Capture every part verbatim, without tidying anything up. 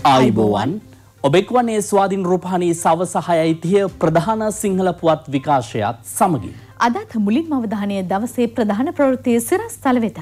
ආයිබෝවන් ඔබෙක්වන්නේ ස්වාධීන රූපහානී සවස හයයි තිහ ප්‍රධාන සිංහල පුවත් විකාශයත් සමගින් අදත් මුලින්ම අවධානය දවසේ ප්‍රධාන ප්‍රවෘත්ති සිරස්තල වෙත.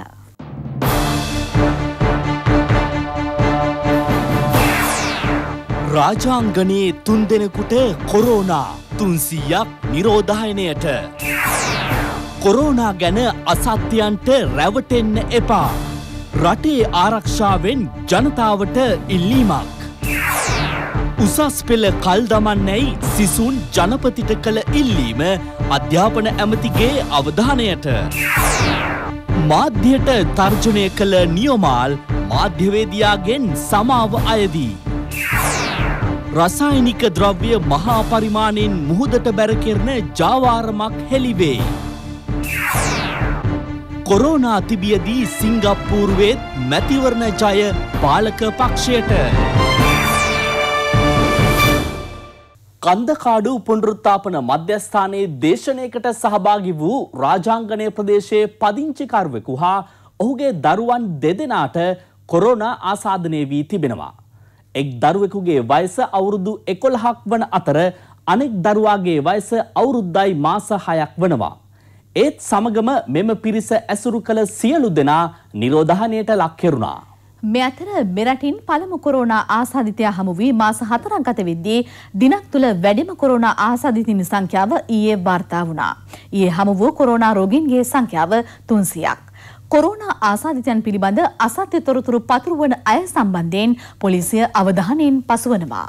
රාජාංගනයේ තුන් දෙනෙකුට කොරෝනා තුන්සීයක් නිරෝධායනයට. කොරෝනා ගැන අසත්‍යයන්ට රැවටෙන්න එපා. රටේ ආරක්ෂාවෙන් ජනතාවට ඉල්ලීමක්. උසස් පෙළ කල් දමන්නැයි සිසුන් ජනපතිට කළ ඉල්ලීම අධ්‍යාපන ඇමතිගේ අවධානයට. මාධ්‍යයට තර්ජනය කළ නියමාල් මාධ්‍යවේදියාගෙන් සමාව අයදී. රසායනික ද්‍රව්‍ය මහා පරිමාණයෙන් මුහුදට බැර කෙරෙන ජාවාරමක් හෙළිවේ. කොරෝනා තිබියදී සිංගප්පූරුවේත් මැතිවරණ ජය පාලක පක්ෂයට. කන්දකාඩු පුනරුත්ථාපන මධ්‍යස්ථානයේ දේශනයකට සහභාගී වූ රාජාංගනය ප්‍රදේශයේ පදිංචිකරුවෙකු හා ඔහුගේ දරුවන් දෙදෙනාට කොරෝනා ආසාදනය වී තිබෙනවා. එක් දරුවෙකුගේ වයස අවුරුදු එකොළහක් වන අතර අනෙක් දරුවාගේ වයස අවුරුද්දයි මාස හයක් වනවා. ඒත් සමගම මෙම පිරිස ඇසුරු කළ සියලු දෙනා නිරෝධායනයට ලක් කෙරුණා. මේ අතර මෙරටින් පළමු කොරෝනා ආසාදිතයා හමු වී මාස හතරක් ගත වෙද්දී දිනක් තුළ වැඩිම කොරෝනා ආසාදිතින් සංඛ්‍යාව ඊයේ වාර්තා වුණා. ඊයේ හමු වූ කොරෝනා රෝගීන්ගේ සංඛ්‍යාව තුන්සියයක්. කොරෝනා ආසාදිතයන් පිළිබඳ අසත්‍ය තොරතුරු පතුරවන අය සම්බන්ධයෙන් පොලිසිය අවධානයෙන් පසුවනවා.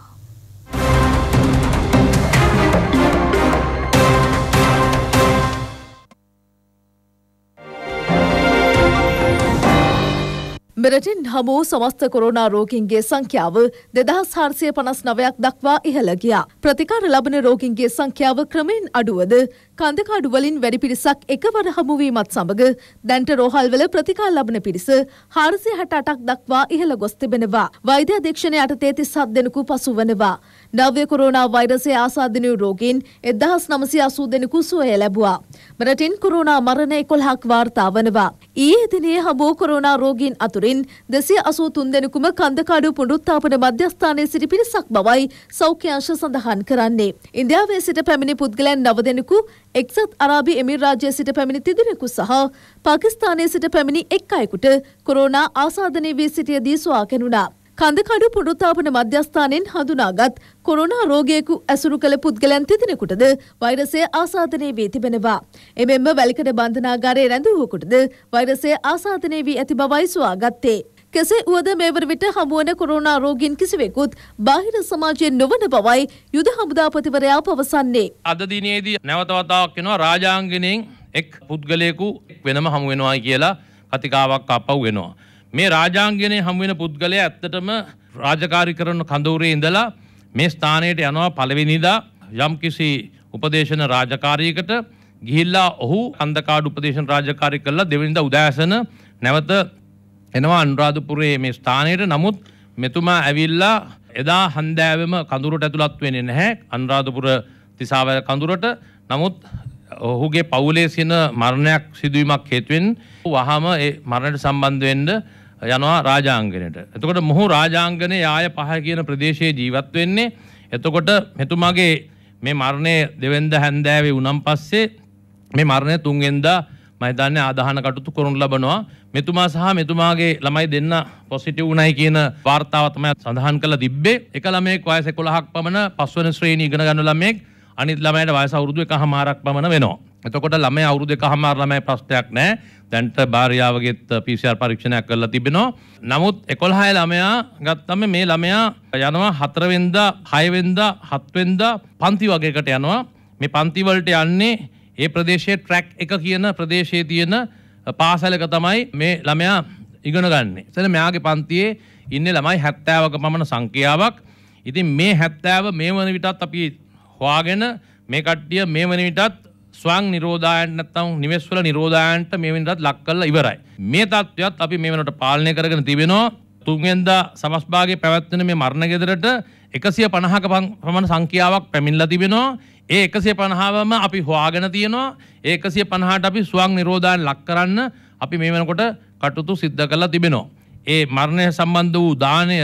මෙරටින් හමු සමස්ත කොරෝනා රෝගීන්ගේ සංඛ්‍යාව දෙදහස් හාරසිය පනස් නවයක් දක්වා ඉහළ ගියා. ප්‍රතිකාර ලබන රෝගීන්ගේ සංඛ්‍යාව ක්‍රමෙන් අඩුවද කන්දකාඩු වලින් වැඩි පිරිසක් එකවර හමු වීමත් සමග දැන්ට රෝහල්වල ප්‍රතිකාර ලබන පිරිස හාරසිය හැට අටක් දක්වා ඉහළ ගොස් තිබෙනවා. වෛද්‍ය අධීක්ෂණය යටතේ තිස් හත් දෙනෙකු පසුවනවා. නව්‍ය කොරෝනා වෛරසයේ ආසාදනය වූ රෝගීන් එක්දහස් නවසිය අසූ දෙනෙකු සුවය ලැබුවා. මෙරටින් කොරෝනා මරණ එකොළහක් වාර්තා වනවා. ඊයේ දිනේ හමු කොරෝනා රෝගීන් අතුරින් දෙසිය අසූ තුන් දෙනෙකුම කන්දකාඩු පුනරුත්ථාපන මධ්‍යස්ථානයේ සිටි පිරිසක් බවයි සෞඛ්‍ය අංශ සඳහන් කරන්නේ. ඉන්දියාවේ සිට පැමිණි පුද්ගලයන් නව දෙනෙකු, එක්සත් අරාබි එමිරාජ්‍යයේ සිට පැමිණි තිදෙනෙකු සහ පාකිස්තානයේ සිට පැමිණි එක් අයෙකුට කොරෝනා ආසාදනය වී සිටියදී සොයා කෙනුණා. කන්දකාඩු පුනරුත්ථාපන මධ්‍යස්ථානයෙන් හඳුනාගත් කොරෝනා රෝගියෙකු ඇසුරු කළ පුද්ගලයන් තිදෙනෙකුටද වෛරසය ආසාදනය වී තිබෙනවා. එමෙන්ම වැලිකඩ බන්ධනාගාරයේ රැඳවුවෙකුටද වෛරසය ආසාදනය වී ඇති බවයි සොයාගත්තේ. කෙසේ වුවද මේ වන විට හමුවන කොරෝනා රෝගීන් කිසිවෙකුත් බාහිර සමාජයෙන් නොවන බවයි යුද හමුදාපතිවරයා පවසන්නේ. අද දිනේදී නැවත වතාවක් වෙනවා රාජාංගනයෙන් එක් පුද්ගලයෙකු වෙනම හමු වෙනවා කියලා කතිකාවක් අපව වෙනවා. මේ රාජාංගනයේ හමු වෙන පුද්ගලයා ඇත්තටම රාජකාරී කරන කඳවුරේ ඉඳලා මේ ස්ථානයට යනවා පළවෙනිදා යම්කිසි උපදේශන රාජකාරියකට ගිහිල්ලා ඔහු කන්දකාඩු උපදේශන රාජකාරී කළා දෙවෙනිදා උදෑසන නැවත එනවා අනුරාධපුරයේ මේ ස්ථානයට. නමුත් මෙතුමා ඇවිල්ලා එදා හන්දෑවෙම කඳුරට ඇතුළත් වෙන්නේ නැහැ අනුරාධපුර තිසාවැල කඳුරට. නමුත් ඔහුගේ පවුලේ සින මරණයක් සිදුවීමක් හේතුවෙන් වහම ඒ මරණයට සම්බන්ධ වෙන්න යනවා රාජාංගනයට. එතකොට මොහු රාජාංගනේ යාය පහ කියන ප්‍රදේශයේ ජීවත් වෙන්නේ. එතකොට මෙතුමාගේ මේ මරණය දෙවෙනිදා හැන්දෑවේ වුණන් පස්සේ මේ මරණය තුන්වෙනිදා මම හිතන්නේ ආදාහන කටයුතු කරනු ලබනවා. මෙතුමා සහ මෙතුමාගේ ළමයි දෙන්න පොසිටිව් වුණයි කියන වාර්තාව තමයි සඳහන් කරලා තිබ්බේ. එක ළමයෙක් වයස එකොළහක් පමණ පස්වන ශ්‍රේණිය ඉගෙන ගන්න ළමයෙක්, අනිත් ළමයට වයස අවුරුදු එකහමාරක් පමණ වෙනවා. එතකොට ළමයා අවුරුදු එකහමාර ළමයි ප්‍රශ්නයක් නැහැ. දැන්ට භාර්යාවගෙත් පී සී ආර් පරීක්ෂණයක් කරලා තිබෙනවා. නමුත් එකොළහ ළමයා ගත්තම මේ ළමයා යනවා හතර වෙනිදා, හය වෙනිදා, හත් වෙනිදා පන්ති වගේකට යනවා. මේ පන්ති වලට යන්නේ ඒ ප්‍රදේශයේ ට්‍රැක් එක කියන ප්‍රදේශයේ තියෙන පාසලක තමයි මේ ළමයා ඉගෙන ගන්න. එතන මෙයාගේ පන්තියේ ඉන්නේ ළමයි හැත්තෑවක පමණ සංඛ්‍යාවක්. ඉතින් මේ හැත්තෑව මේ වන විටත් අපි හොයාගෙන මේ කට්ටිය මේ වන විටත් ස්වයං නිරෝධායන නැත්නම් නිවෙස්වල නිරෝධායනට මේ වෙනටත් ලක් කරලා ඉවරයි. මේ තත්ත්වයක් අපි මේ වෙනකොට පාලනය කරගෙන තිබෙනවා. තුන්වෙනිදා සමස් භාගයේ පැවැත්වෙන මේ මරණ ගෙදරට එකසිය පනහක පමණ සංඛ්‍යාවක් පැමිණලා තිබෙනවා. ඒ එකසිය පනහවම අපි හොයාගෙන තියෙනවා. ඒ එකසිය පනහට අපි ස්වයං නිරෝධායන ලක් කරන්න අපි මේ වෙනකොට කටයුතු සිද්ධ කරලා තිබෙනවා. ඒ මරණය සම්බන්ධ වූ දානය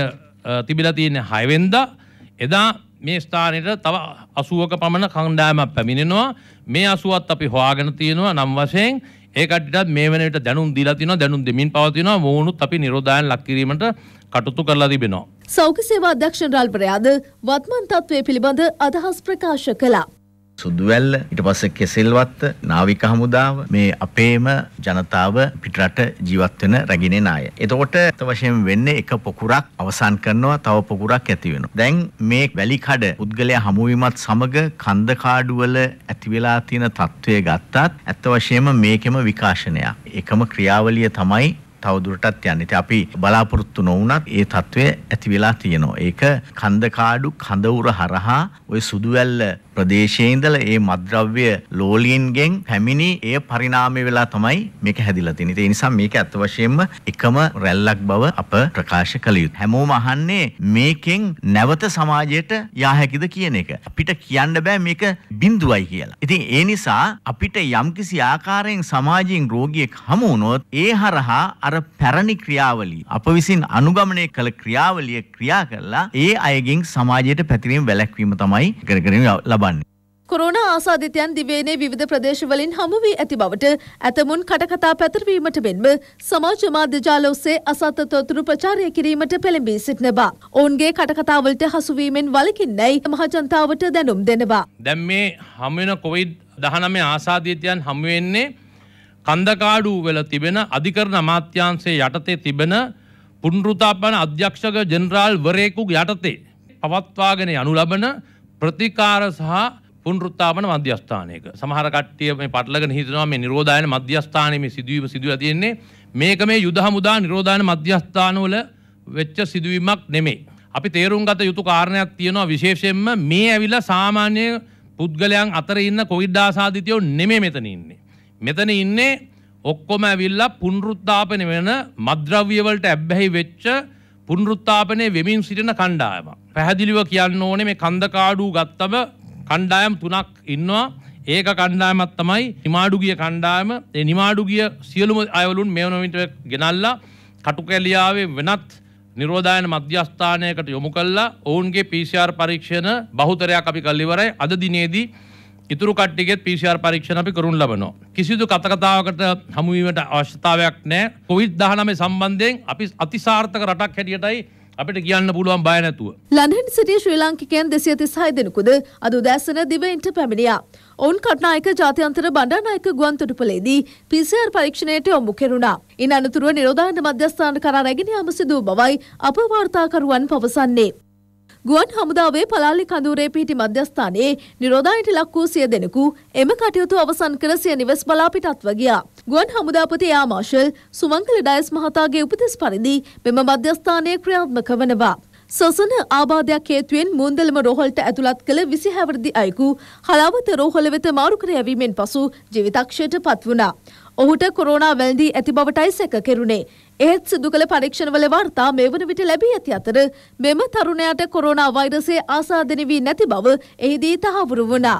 තිබිලා තියෙන්නේ හය වෙනිදා. එදා මේ ස්ථානෙට තව අසූවක පමණ කණ්ඩායමක් පැමිණෙනවා. මේ අසූවත් අපි හොයාගෙන තියෙනවා නම් වශයෙන් ඒ කට්ටියටත් මේ වෙන විට දැනුම් දීලා තිනවා, දැනුම් දෙමින් පවතිනවා. මොවුනුත් අපි නිරෝධායන ලක් කිරීමට කටයුතු කරලා තිබෙනවා. සෞඛ්‍ය සේවා අධ්‍යක්ෂ රාල්පරයාද වත්මන් තත්ත්වයේ පිළිබඳ අදහස් ප්‍රකාශ කළා. සුදුවැල්ල ඊට පස්සේ කෙසෙල්වත්ත නාවික හමුදාව මේ අපේම ජනතාව පිටරට ජීවත් වෙන රැගිනේ නාය. එතකොට අත වශයෙන් වෙන්නේ එක පොකුරක් අවසන් කරනවා, තව පොකුරක් ඇති වෙනවා. දැන් මේ වැලිකඩ පුද්ගලයා හමු වීමත් සමග කන්ද කාඩු වල ඇති වෙලා තියෙන තත්ත්වය ගත්තත් අත වශයෙන්ම මේකෙම විකාශනයක්. එකම ක්‍රියාවලිය තමයි තවදුරටත් යන්නේ. ඉතින් අපි බලාපොරොත්තු නොවුනත් ඒ තත්ත්වය ඇති වෙලා තියෙනවා. ඒක කන්ද කාඩු කඳවුර හරහා ওই සුදුවැල්ල ප්‍රදේශයේ ඉඳලා ඒ මද්ද්‍රව්‍ය ලෝලියන්ගෙන් පැමිණි ඒ පරිණාමය වෙලා තමයි මේක හැදිලා තියෙන්නේ. ඒ නිසා මේක අත් වශයෙන්ම එකම රැල්ලක් බව අප ප්‍රකාශ කළ යුතුයි. හැමෝම අහන්නේ මේකෙන් නැවත සමාජයට යා හැකිද කියන එක. අපිට කියන්න බෑ මේක බිඳුවයි කියලා. ඉතින් ඒ නිසා අපිට යම්කිසි ආකාරයෙන් සමාජයෙන් රෝගියෙක් හමු වුණොත් ඒ හරහා අර පැරණි ක්‍රියාවලිය අප විසින් අනුගමනය කළ ක්‍රියාවලිය ක්‍රියා කරලා ඒ අයගෙන් සමාජයට පැතිරීම වැළැක්වීම තමයි කරගෙන ලබන්නේ. කොරෝනා ආසාදිතයන් දිවයිනේ විවිධ ප්‍රදේශවලින් හමු වී ඇති බවට ඇතමුන් කටකතා පැතිරවීමට මෙන්ම සමාජ මාධ්‍ය ජාල ඔස්සේ අසත්‍ය තොරතුරු ප්‍රචාරය කිරීමට පෙළඹී සිටින බව. ඔවුන්ගේ කටකතාවලට හසුවීමෙන් වළකින්නයි මහජනතාවට දැනුම් දෙනවා. දැන් මේ හමු වෙන කොවිඩ් දහනවය ආසාදිතයන් හමු වෙන්නේ කන්දකාඩු වල තිබෙන අධිකරණ අමාත්‍යාංශයේ යටතේ තිබෙන පුනරුත්ථාපන අධ්‍යක්ෂක ජෙනරාල් වරයෙකු යටතේ පවත්වාගෙන යනු ලබන ප්‍රතිකාර සහ පුනරුත්ථාපන මධ්‍යස්ථානයක. සමහර කට්ටිය මේ පටලගෙන හිතනවා මේ නිරෝධායන මධ්‍යස්ථානයේ මේ සිදුවීම සිදුවලා තියෙන්නේ මේක මේ යුද හමුදා නිරෝධායන මධ්‍යස්ථානවල වෙච්ච සිදුවීමක් නෙමෙයි. අපි තේරුම් ගත යුතු කාරණයක් තියෙනවා විශේෂයෙන්ම මේ ඇවිල්ලා සාමාන්‍ය පුද්ගලයන් අතර ඉන්න කොවිඩ් ආසාදිතයෝ නෙමෙයි මෙතන ඉන්නේ. මෙතන ඉන්නේ ඔක්කොම ඇවිල්ලා පුනරුත්ථාපන වෙන මද්ද්‍රව්‍ය වලට ඇබ්බැහි වෙච්ච පුනරුත්ථාපනයේ වෙමින් සිටින කණ්ඩායමක්. පැහැදිලිව කියන්න ඕනේ මේ කන්දකාඩු ගත්තම කණ්ඩායම් තුනක් ඉන්නවා. ඒක කණ්ඩායමක් තමයි නිමාඩුගිය කණ්ඩායම. ඒ නිමාඩුගිය සියලුම අයවලුන් මේ වන විට ගෙනල්ලා කටුකැලියාවේ වෙනත් නිරෝධායන මධ්‍යස්ථානයකට යොමු කළා. ඔවුන්ගේ පී සී ආර් පරීක්ෂණ බහුතරයක් අපි කළ ඉවරයි. අද දිනේදී ඉතුරු කට්ටියගේ පී සී ආර් පරීක්ෂණ අපි කරුන් ලබනවා. කිසිදු කතකතාවකට හමු වීමට අවශ්‍යතාවයක් නැහැ. කොවිඩ් දහනවය සම්බන්ධයෙන් අපි අතිසාර්ථක රටක් හැටියටයි අපිට කියන්න පුළුවන් බය නැතුව. ලන්ඩන් සිටි ශ්‍රී ලාංකිකයන් දෙසිය තිස්හය දෙනෙකුද අද උදෑසන දිවයිනට පැමිණියා. ඔවුන් කටුනායක ජාත්‍යන්තර බණ්ඩාරනායක ගුවන්තොටුපළේදී පී සී ආර් පරීක්ෂණයට යොමු කෙරුණා. ඉන් අනතුරුව නිරෝධායන මධ්‍යස්ථාන කරා රැගෙන යාම සිදු වූ බවයි අප වාර්තාකරුවන් පවසන්නේ. ගුවන් හමුදාවේ පලාලි කඳුරේ පිහිටි මධ්‍යස්ථානයේ නිරෝධායනයට ලක් වූ සිය දෙනෙකු එම කටයුතු අවසන් කර සිය නිවෙස් බලා පිටත්ව ගියා. ගුවන් හමුදාපති එයා මාර්ෂල් සුමංගල ඩයස් මහතාගේ උපදෙස් පරිදි මෙම මධ්‍යස්ථානය ක්‍රියාත්මක වනවා. සසන ආබාධයක් හේතුවෙන් මුන්දලම රෝහලට ඇතුළත් කළ විසිහය වසරක අයෙකු හලාවත රෝහල වෙත මාරු කර යැවීමෙන් පසු ජීවිතක්ෂයට පත් වුණා. ඔහුට කොරෝනා වැළඳී ඇති බවටයි සැක කෙරුණේ. එහෙත් සිදු කළ පරීක්ෂණවල වාර්තා මේ වන විට ලැබී ඇති අතර මෙම තරුණයාට කොරෝනා වෛරසය ආසාදනය වී නැති බව එහිදී තහවුරු වුණා.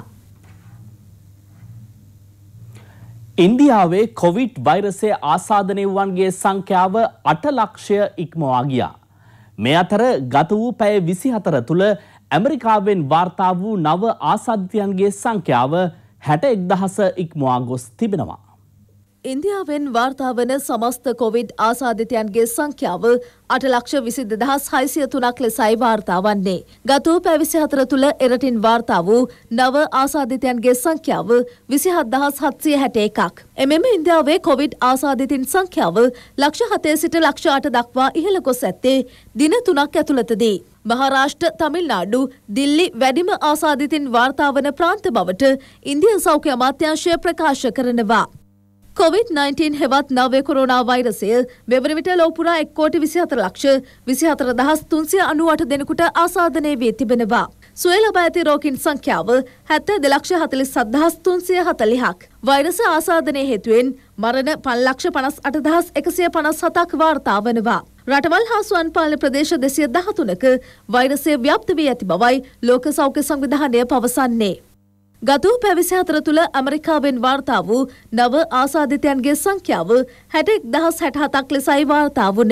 ඉන්දියාවේ කොවිඩ් වෛරසය ආසාදනය වූවන්ගේ සංඛ්‍යාව අට ලක්ෂය ඉක්මවා ගියා. මේ අතර ගත වූ පැය විසිහතර තුළ ඇමරිකාවෙන් වාර්තා වූ නව ආසාදිතයන්ගේ සංඛ්‍යාව හැට එක්දහස ඉක්මවා ගොස් තිබෙනවා. ඉන්දියාවෙන් වාර්තා වන සමස්ත කොවිඩ් ආසාදිතයන්ගේ සංඛ්‍යාව අට ලක්ෂ විසි දෙදහස් හයසිය තුනක් ලෙසයි වාර්තා වන්නේ. ගත වූ පැය විසිහතර තුළ එරටින් වාර්තා වූ නව ආසාදිතයන්ගේ සංඛ්‍යාව විසිහත් දහස් හත්සිය හැට එකක්. එමෙම ඉන්දියාවේ කොවිඩ් ආසාදිතින් සංඛ්‍යාව ලක්ෂ හතේ සිට ලක්ෂ අට දක්වා ඉහළ ගොස් ඇත්තේ දින තුනක් ඇතුළතදී. මහාරාෂ්ට්‍ර, තමිල්නාඩු, දිල්ලි වැඩිම ආසාදිතින් වාර්තා වන ප්‍රාන්ත බවට ඉන්දියා සෞඛ්‍ය අමාත්‍යාංශය ප්‍රකාශ කරනවා. කොවිඩ් නයින්ටීන් හෙවත් නව කොරෝනා වෛරසය මෙවන විට ලෝපුරා එක් කෝටි විසිහතර ලක්ෂ විසිහතර දහස් තුන්සිය අනූඅට දෙනෙකුට ආසාදනය වී තිබෙනවා. සුවය ලබා ඇති රෝගීන් සංඛ්‍යාව හැත්තෑ දෙලක්ෂ හතළිස් හත් දහස් තුන්සිය හතළිහක්. වෛරස ආසාදනය හේතුවෙන් මරණ පන්ලක්ෂ පනස් අට දහස් එකසිය පනස් හතක් වාර්තා වනවා. රටවල් හා ස්වයං පාලන ප්‍රදේශ දෙසිය දහතුනක වෛරසය ව්‍යාප්ත වී ඇති බවයි ලෝක සෞඛ්‍ය සංවිධානය පවසන්නේ. ගත වූ පැය විසිහතර තුළ ඇමරිකාවෙන් වාර්තා වූ නව ආසාදිතයන්ගේ සංඛ්‍යාව හැට එක්දහස් හැට හතක් ලෙසයි වාර්තා වුණේ.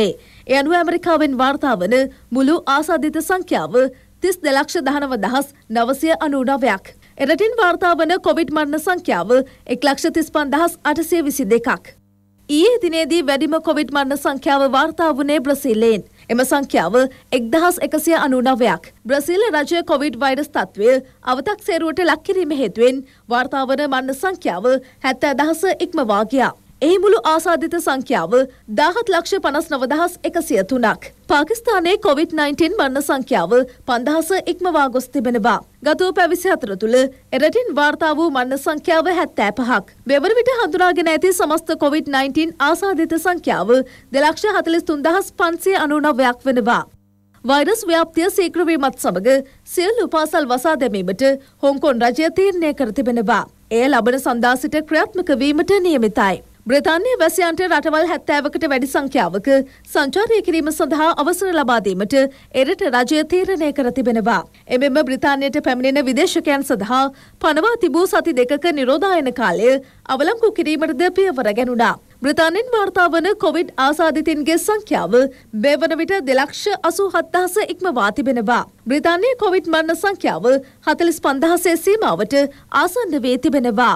ඒ අනුව ඇමරිකාවෙන් වාර්තා වන මුළු ආසාදිත සංඛ්‍යාව තිස් දෙලක්ෂ දහනව දහස් නවසිය අනූනවයක්. එරටින් වාර්තා වන කොවිඩ් මරණ සංඛ්‍යාව එක් ලක්ෂ තිස් පන්දහස් අටසිය විසි දෙකක්. ඊයේ දිනේදී වැඩිම කොවිඩ් මරණ සංඛ්‍යාව වාර්තා වුණේ බ්‍රසීලයෙන්. එම සංඛ්‍යාව එක්දහස් එකසිය අනූනවයක්. බ්‍රසීල් රජය කොවිඩ් වෛරස් තත්ත්වය අවතක්සේරුවට ලක් කිරීම හේතුවෙන් වාර්තා වන මරණ සංඛ්‍යාව හැත්තෑ දහස ඉක්මවා ගියා. එහි මුළු ආසාදිත සංඛ්‍යාව දාහත් ලක්ෂ පනස් නව දහස් එකසිය තුනක්. පාකිස්තානයේ කොවිඩ් නයින්ටීන් මරණ සංඛ්‍යාව පන්දහස ඉක්මවා ගොස් තිබෙනවා. ගත වූ පැවිසි හතර තුළ එරටින් වාර්තා වූ මරණ සංඛ්‍යාව හැත්තෑ පහක්. මෙවර විට හඳුනාගෙන ඇති සමස්ත කොවිඩ් නයින්ටීන් ආසාදිත සංඛ්‍යාව දෙලක්ෂ හතළිස් තුන් දහස් පන්සිය අනූනවයක් වෙනවා. වෛරස් ව්‍යාප්තිය සීක්‍ර වීමත් සමග සියලු පාසල් වසා දැමීමට හොංකොන් රජය තීරණය කර තිබෙනවා. එය ලබන සඳහා සිට ක්‍රියාත්මක වීමට නියමිතයි. බ්‍රිතාන්‍ය වැසියන්ට රටවල් හැත්තෑවකට වැඩි සංඛ්‍යාවක සංචාරය කිරීම සඳහා අවසර ලබා දීමට එරට රජය තීරණය කර තිබෙනවා. එමෙන්ම බ්‍රිතාන්‍යයට පැමිණෙන විදේශකයන් සඳහා පනවා තිබූ සති දෙකක නිරෝධායන කාලය අවලංගු කිරීමටද පියවර ගැනුණා. බ්‍රිතාන්‍යයෙන් වාර්තා වන කොවිඩ් ආසාදිතින්ගේ සංඛ්‍යාව මේ වන විට දෙලක්ෂ අසූ හත්දහස ඉක්මවා තිබෙනවා. බ්‍රිතාන්‍යයේ කොවිඩ් මරණ සංඛ්‍යාව හතළිස් පන්දහසේ සීමාවට ආසන්න වී තිබෙනවා.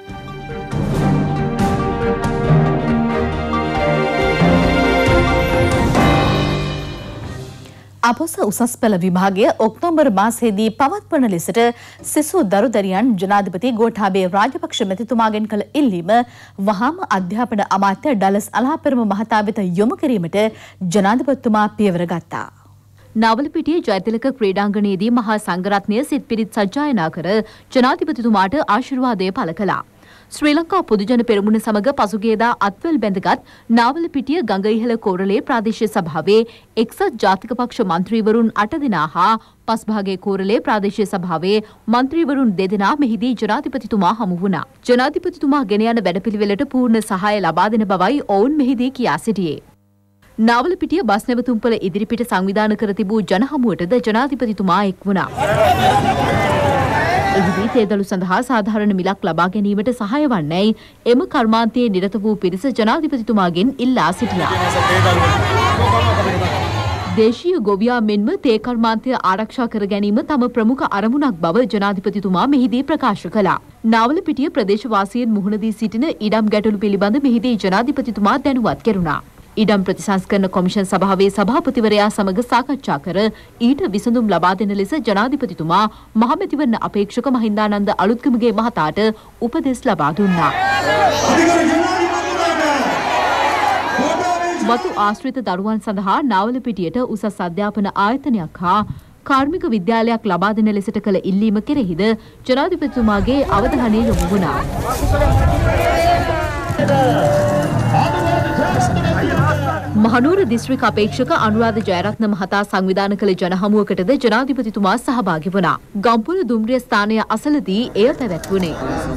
අපොස උසස් පෙළ විභාගය ඔක්තෝබර් මාසයේදී පවත්වන ලෙසට සිසු දරුදරියන් ජනාධිපති ගෝඨාභය රාජපක්ෂ මැතිතුමාගෙන් කළ ඉල්ලීම වහාම අධ්‍යාපන අමාත්‍ය ඩලස් අලහපෙරම මහතා වෙත යොමු කිරීමට ජනාධිපතිතුමා පියවර ගත්තා. නාවලපිටිය ජයතිලක ක්‍රීඩාංගණයේදී මහා සංඝරත්නය සිත් පිරිත් සජ්ජායනා කර ජනාධිපතිතුමාට ආශිර්වාදය පළ කළා. ශ්‍රී ලංකා පොදුජන පෙරමුණ සමග පසුගියදා අත්වැල් බැඳගත් නාවලපිටිය ගඟඉහළ කෝරළේ ප්‍රාදේශීය සභාවේ එක්සත් ජාතික පක්ෂ මන්ත්‍රීවරුන් අට දෙනා හා පස්භාගයේ කෝරළේ ප්‍රාදේශීය සභාවේ මන්ත්‍රීවරුන් දෙදෙනා මෙහිදී ජනාධිපතිතුමා හමු වුණා. ජනාධිපතිතුමා ගෙන යන වැඩපිළිවෙලට පූර්ණ සහාය ලබා දෙන බවයි ඔවුන් මෙහිදී කියා සිටියේ. නාවලපිටිය බස් නැවතුම්පල ඉදිරිපිට සංවිධානය කර තිබූ ජනහමුවටද ජනාධිපතිතුමා එක් වුණා. එහිදී තේදළු සඳහා සාධාරණ මිලක් ලබා ගැනීමට සහාය වන්නේයි එම කර්මාන්තයේ නිරත වූ පිරිස ජනාධිපතිතුමාගෙන් ඉල්ලා සිටියා. දේශීය ගොවියා මෙන්ම තේ කර්මාන්තය ආරක්ෂා කර ගැනීම තම ප්‍රමුඛ අරමුණක් බව ජනාධිපතිතුමා මෙහිදී ප්‍රකාශ කළා. නාවලපිටිය ප්‍රදේශවාසීන් මුහුණ දී සිටින ඉඩම් ගැටලු පිළිබඳ මෙහිදී ජනාධිපතිතුමා දැනුවත් කෙරුණා. ඉඩම් ප්‍රතිසංස්කරණ කොමිෂන් සභාවේ සභාපතිවරයා සමග සාකච්ඡා කර ඊට විසඳුම් ලබා දෙන ලෙස ජනාධිපතිතුමා මහමැතිවරණ අපේක්ෂක මහින්දානන්ද අලුත්ගමගේ මහතාට උපදෙස් ලබා දුන්නා. වතු ආශ්‍රිත දරුවන් සඳහා නාවලපිටියට උසස් අධ්‍යාපන ආයතනයක් හා කාර්මික විද්‍යාලයක් ලබා දෙන ලෙසට කළ ඉල්ලීම කෙරෙහිද ජනාධිපතිතුමාගේ අවධානය යොමු වුණා. මහනුවර දිස්ත්‍රික් අපේක්ෂක අනුරාධ ජයරත්න මහතා සංවිධානය කළ ජනහමුවකටද ජනාධිපතිතුමා සහභාගී වුණා. ගම්පොළ දුම්රිය ස්ථානය අසලදී එය පැවැත්වුණේ.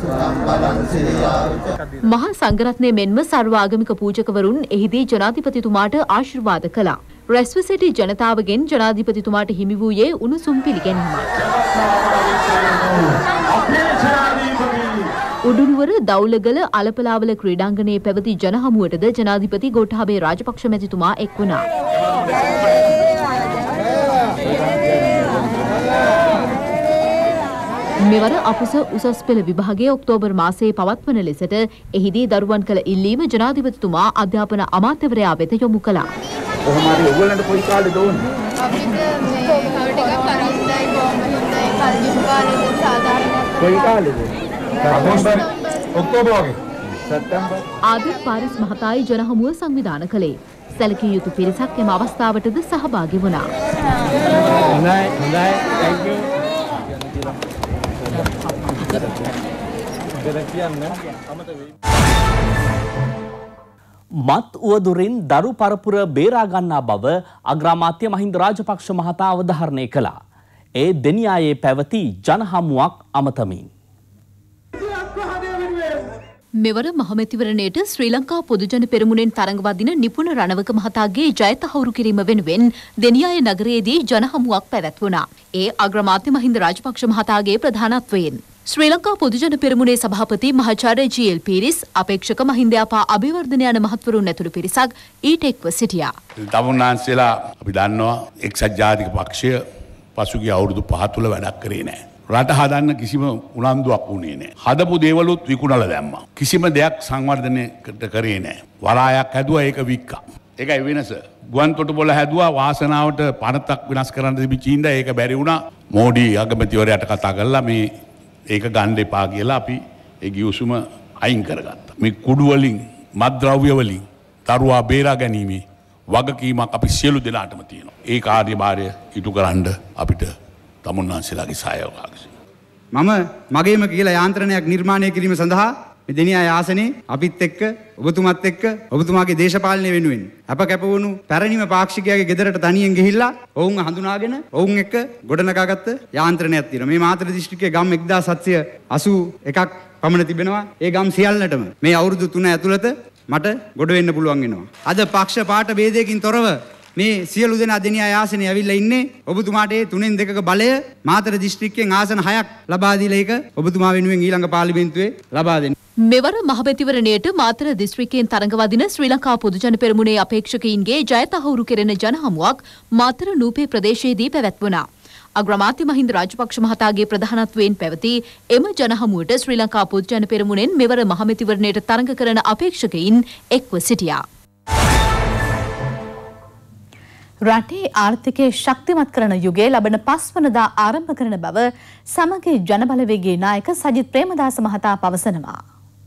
මහා සංඝරත්නය මෙන්ම සර්ව ආගමික පූජකවරුන් එහිදී ජනාධිපතිතුමාට ආශිර්වාද කළා. රැස්ව සිටි ජනතාවගෙන් ජනාධිපතිතුමාට හිමි වූයේ උණුසුම් පිළිගැනීමක්. උඩුනුවර දවුලගල අලපලාවල ක්‍රීඩාංගණයේ පැවති ජනහමුවටද ජනාධිපති ගෝඨාභය රාජපක්ෂ මැතිතුමා එක් වුණා. මෙවර අපොස උසස් පෙළ විභාගයේ ඔක්තෝබර් මාසයේ පවත්වන ලෙසට එහිදී දරුවන් කළ ඉල්ලීම ජනාධිපතිතුමා අධ්‍යාපන අමාත්‍යවරයා වෙත යොමු කළා. කොහොම හරි ඔයගොල්ලන්ට කොයි කාලෙද ඕනේ? අපිට මේ ටිකක් පරස්සයි කොහොමද කල්පිත කාලෙද සාධාරණ කොයි කාලෙද? ඔක්තෝබර් වගේ. සැප්තැම්බර්. ආදිත් පාරිස් මහතායි ජනහමුව සංවිධානය කළේ. සැලකිය යුතු පිරිසක් එම අවස්ථාවටද සහභාගී වුණා. හොඳයි හොඳයි thank you. මත් උවදුරින් දරු පරපුර බේරා ගන්නා බව අග්‍රාමාත්‍ය මහින්ද රාජපක්ෂ මහතා අවධාරණය කළා. ඒ දෙනියායේ පැවති ජනහමුවක් අමතමින් මෙවර මහමැතිවරණයට ශ්‍රී ලංකා පොදුජන පෙරමුණෙන් තරඟවදින නිපුණ රණවක මහතාගේ ජය තහවුරු කිරීම වෙනුවෙන් දෙනියාය නගරයේදී ජනහමුවක් පැවැත්වුණා. ඒ අග්‍රාමාත්‍ය මහින්ද රාජපක්ෂ මහතාගේ ප්‍රධානත්වයෙන් ශ්‍රී ලංකා පොදුජන පෙරමුණේ සභාපති මහාචාර්ය ජී.එල්. පීරිස් අපේක්ෂක මහින්දයාපා අභිවර්ධන යන මහත්වරුන් ඇතුළු පිරිසක් ඊට එක්ව සිටියා. තමුන්නාන්සේලා අපි දන්නවා එක්සත් ජාතික පක්ෂය පසුගිය අවුරුදු පහ තුළ වැඩක් කරේ නැහැ. රට හදන්න කිසිම උනන්දුවක් වුණේ නැහැ. හදපු දේවලුත් විකුණලා දැම්මා. කිසිම දෙයක් සංවර්ධනයකට කරේ නැහැ. වරායක් හැදුවා ඒක වික්කා. ඒකයි වෙනස. ගුවන් තොටුපොළ හැදුවා වාසනාවට පනතක් විනාශ කරන්න තිබිච්ච ඉඳ ඒක බැරි වුණා. මෝඩි අගමැතිවරයාට කතා කරලා මේ ඒක ගන්න එපා කියලා අපි ඒ ගිවිසුම අයින් කරගත්තා. මේ කුඩු වලින් මත්ද්‍රව්‍ය වලින් දරුවා බේරා ගැනීමේ වගකීමක් අපි සියලු දෙනාටම තියෙනවා. ඒ කාර්යභාරය ඉටු කරන්න අපිට තමුන්නාන්සේලාගේ සහයෝගය. මම මගේම කියලා යාන්ත්‍රණයක් නිර්මාණය කිරීම සඳහා මේ දෙනියා ආසනේ අපිත් එක්ක ඔබතුමත් එක්ක ඔබතුමාගේ දේශපාලනය වෙනුවෙන් අප කැපවුණු පැරණිම පාක්ෂිකයාගේ ගෙදරට තනියෙන් ගිහිල්ලා ඔවුන් හඳුනාගෙන ඔවුන් එක්ක ගොඩනගාගත්ත යාන්ත්‍රණයක් තියෙනවා. මේ මාතර දිස්ත්‍රික්කයේ ගම් එක්දාස් හත්සිය අසූ එකක් පමණ තිබෙනවා. ඒ ගම් සියල්ලටම මේ අවුරුදු තුන ඇතුළත මට ගොඩ වෙන්න පුළුවන් වෙනවා. අද පක්ෂ පාට ભેදයකින් තොරව මේ සියලු දෙනා දෙනියා ආසනේ ඇවිල්ලා ඉන්නේ. ඔබතුමාට ඒ තුනෙන් දෙකක බලය මාතර දිස්ත්‍රික්කයෙන් ආසන හයක් ලබා දීලා ඒක ඔබතුමා වෙනුවෙන් ඊළඟ පාර්ලිමේන්තුවේ ලබා දෙන්න. මෙවර මහමැතිවරණයට මාතර දිස්ත්‍රික්කයෙන් තරඟ වදින ශ්‍රී ලංකා පොදුජන පෙරමුණේ අපේක්ෂකයින්ගේ ජය තහවුරු කෙරෙන ජනහමුවක් මාතර නූපේ ප්‍රදේශයේදී පැවැත්වුණා. අග්‍රාමාත්‍ය මහින්ද රාජපක්ෂ මහතාගේ ප්‍රධානත්වයෙන් පැවති එම ජනහමුවට ශ්‍රී ලංකා පොදුජන පෙරමුණෙන් මෙවර මහමැතිවරණයට තරඟ කරන අපේක්ෂකයින් එක්ව සිටියා. රටේ ආර්ථිකය ශක්තිමත් කරන යුගයේ ලබන පස්වනදා ආරම්භ කරන බව සමගි ජනබලවේගයේ නායක සජිත් ප්‍රේමදාස මහතා පවසනවා.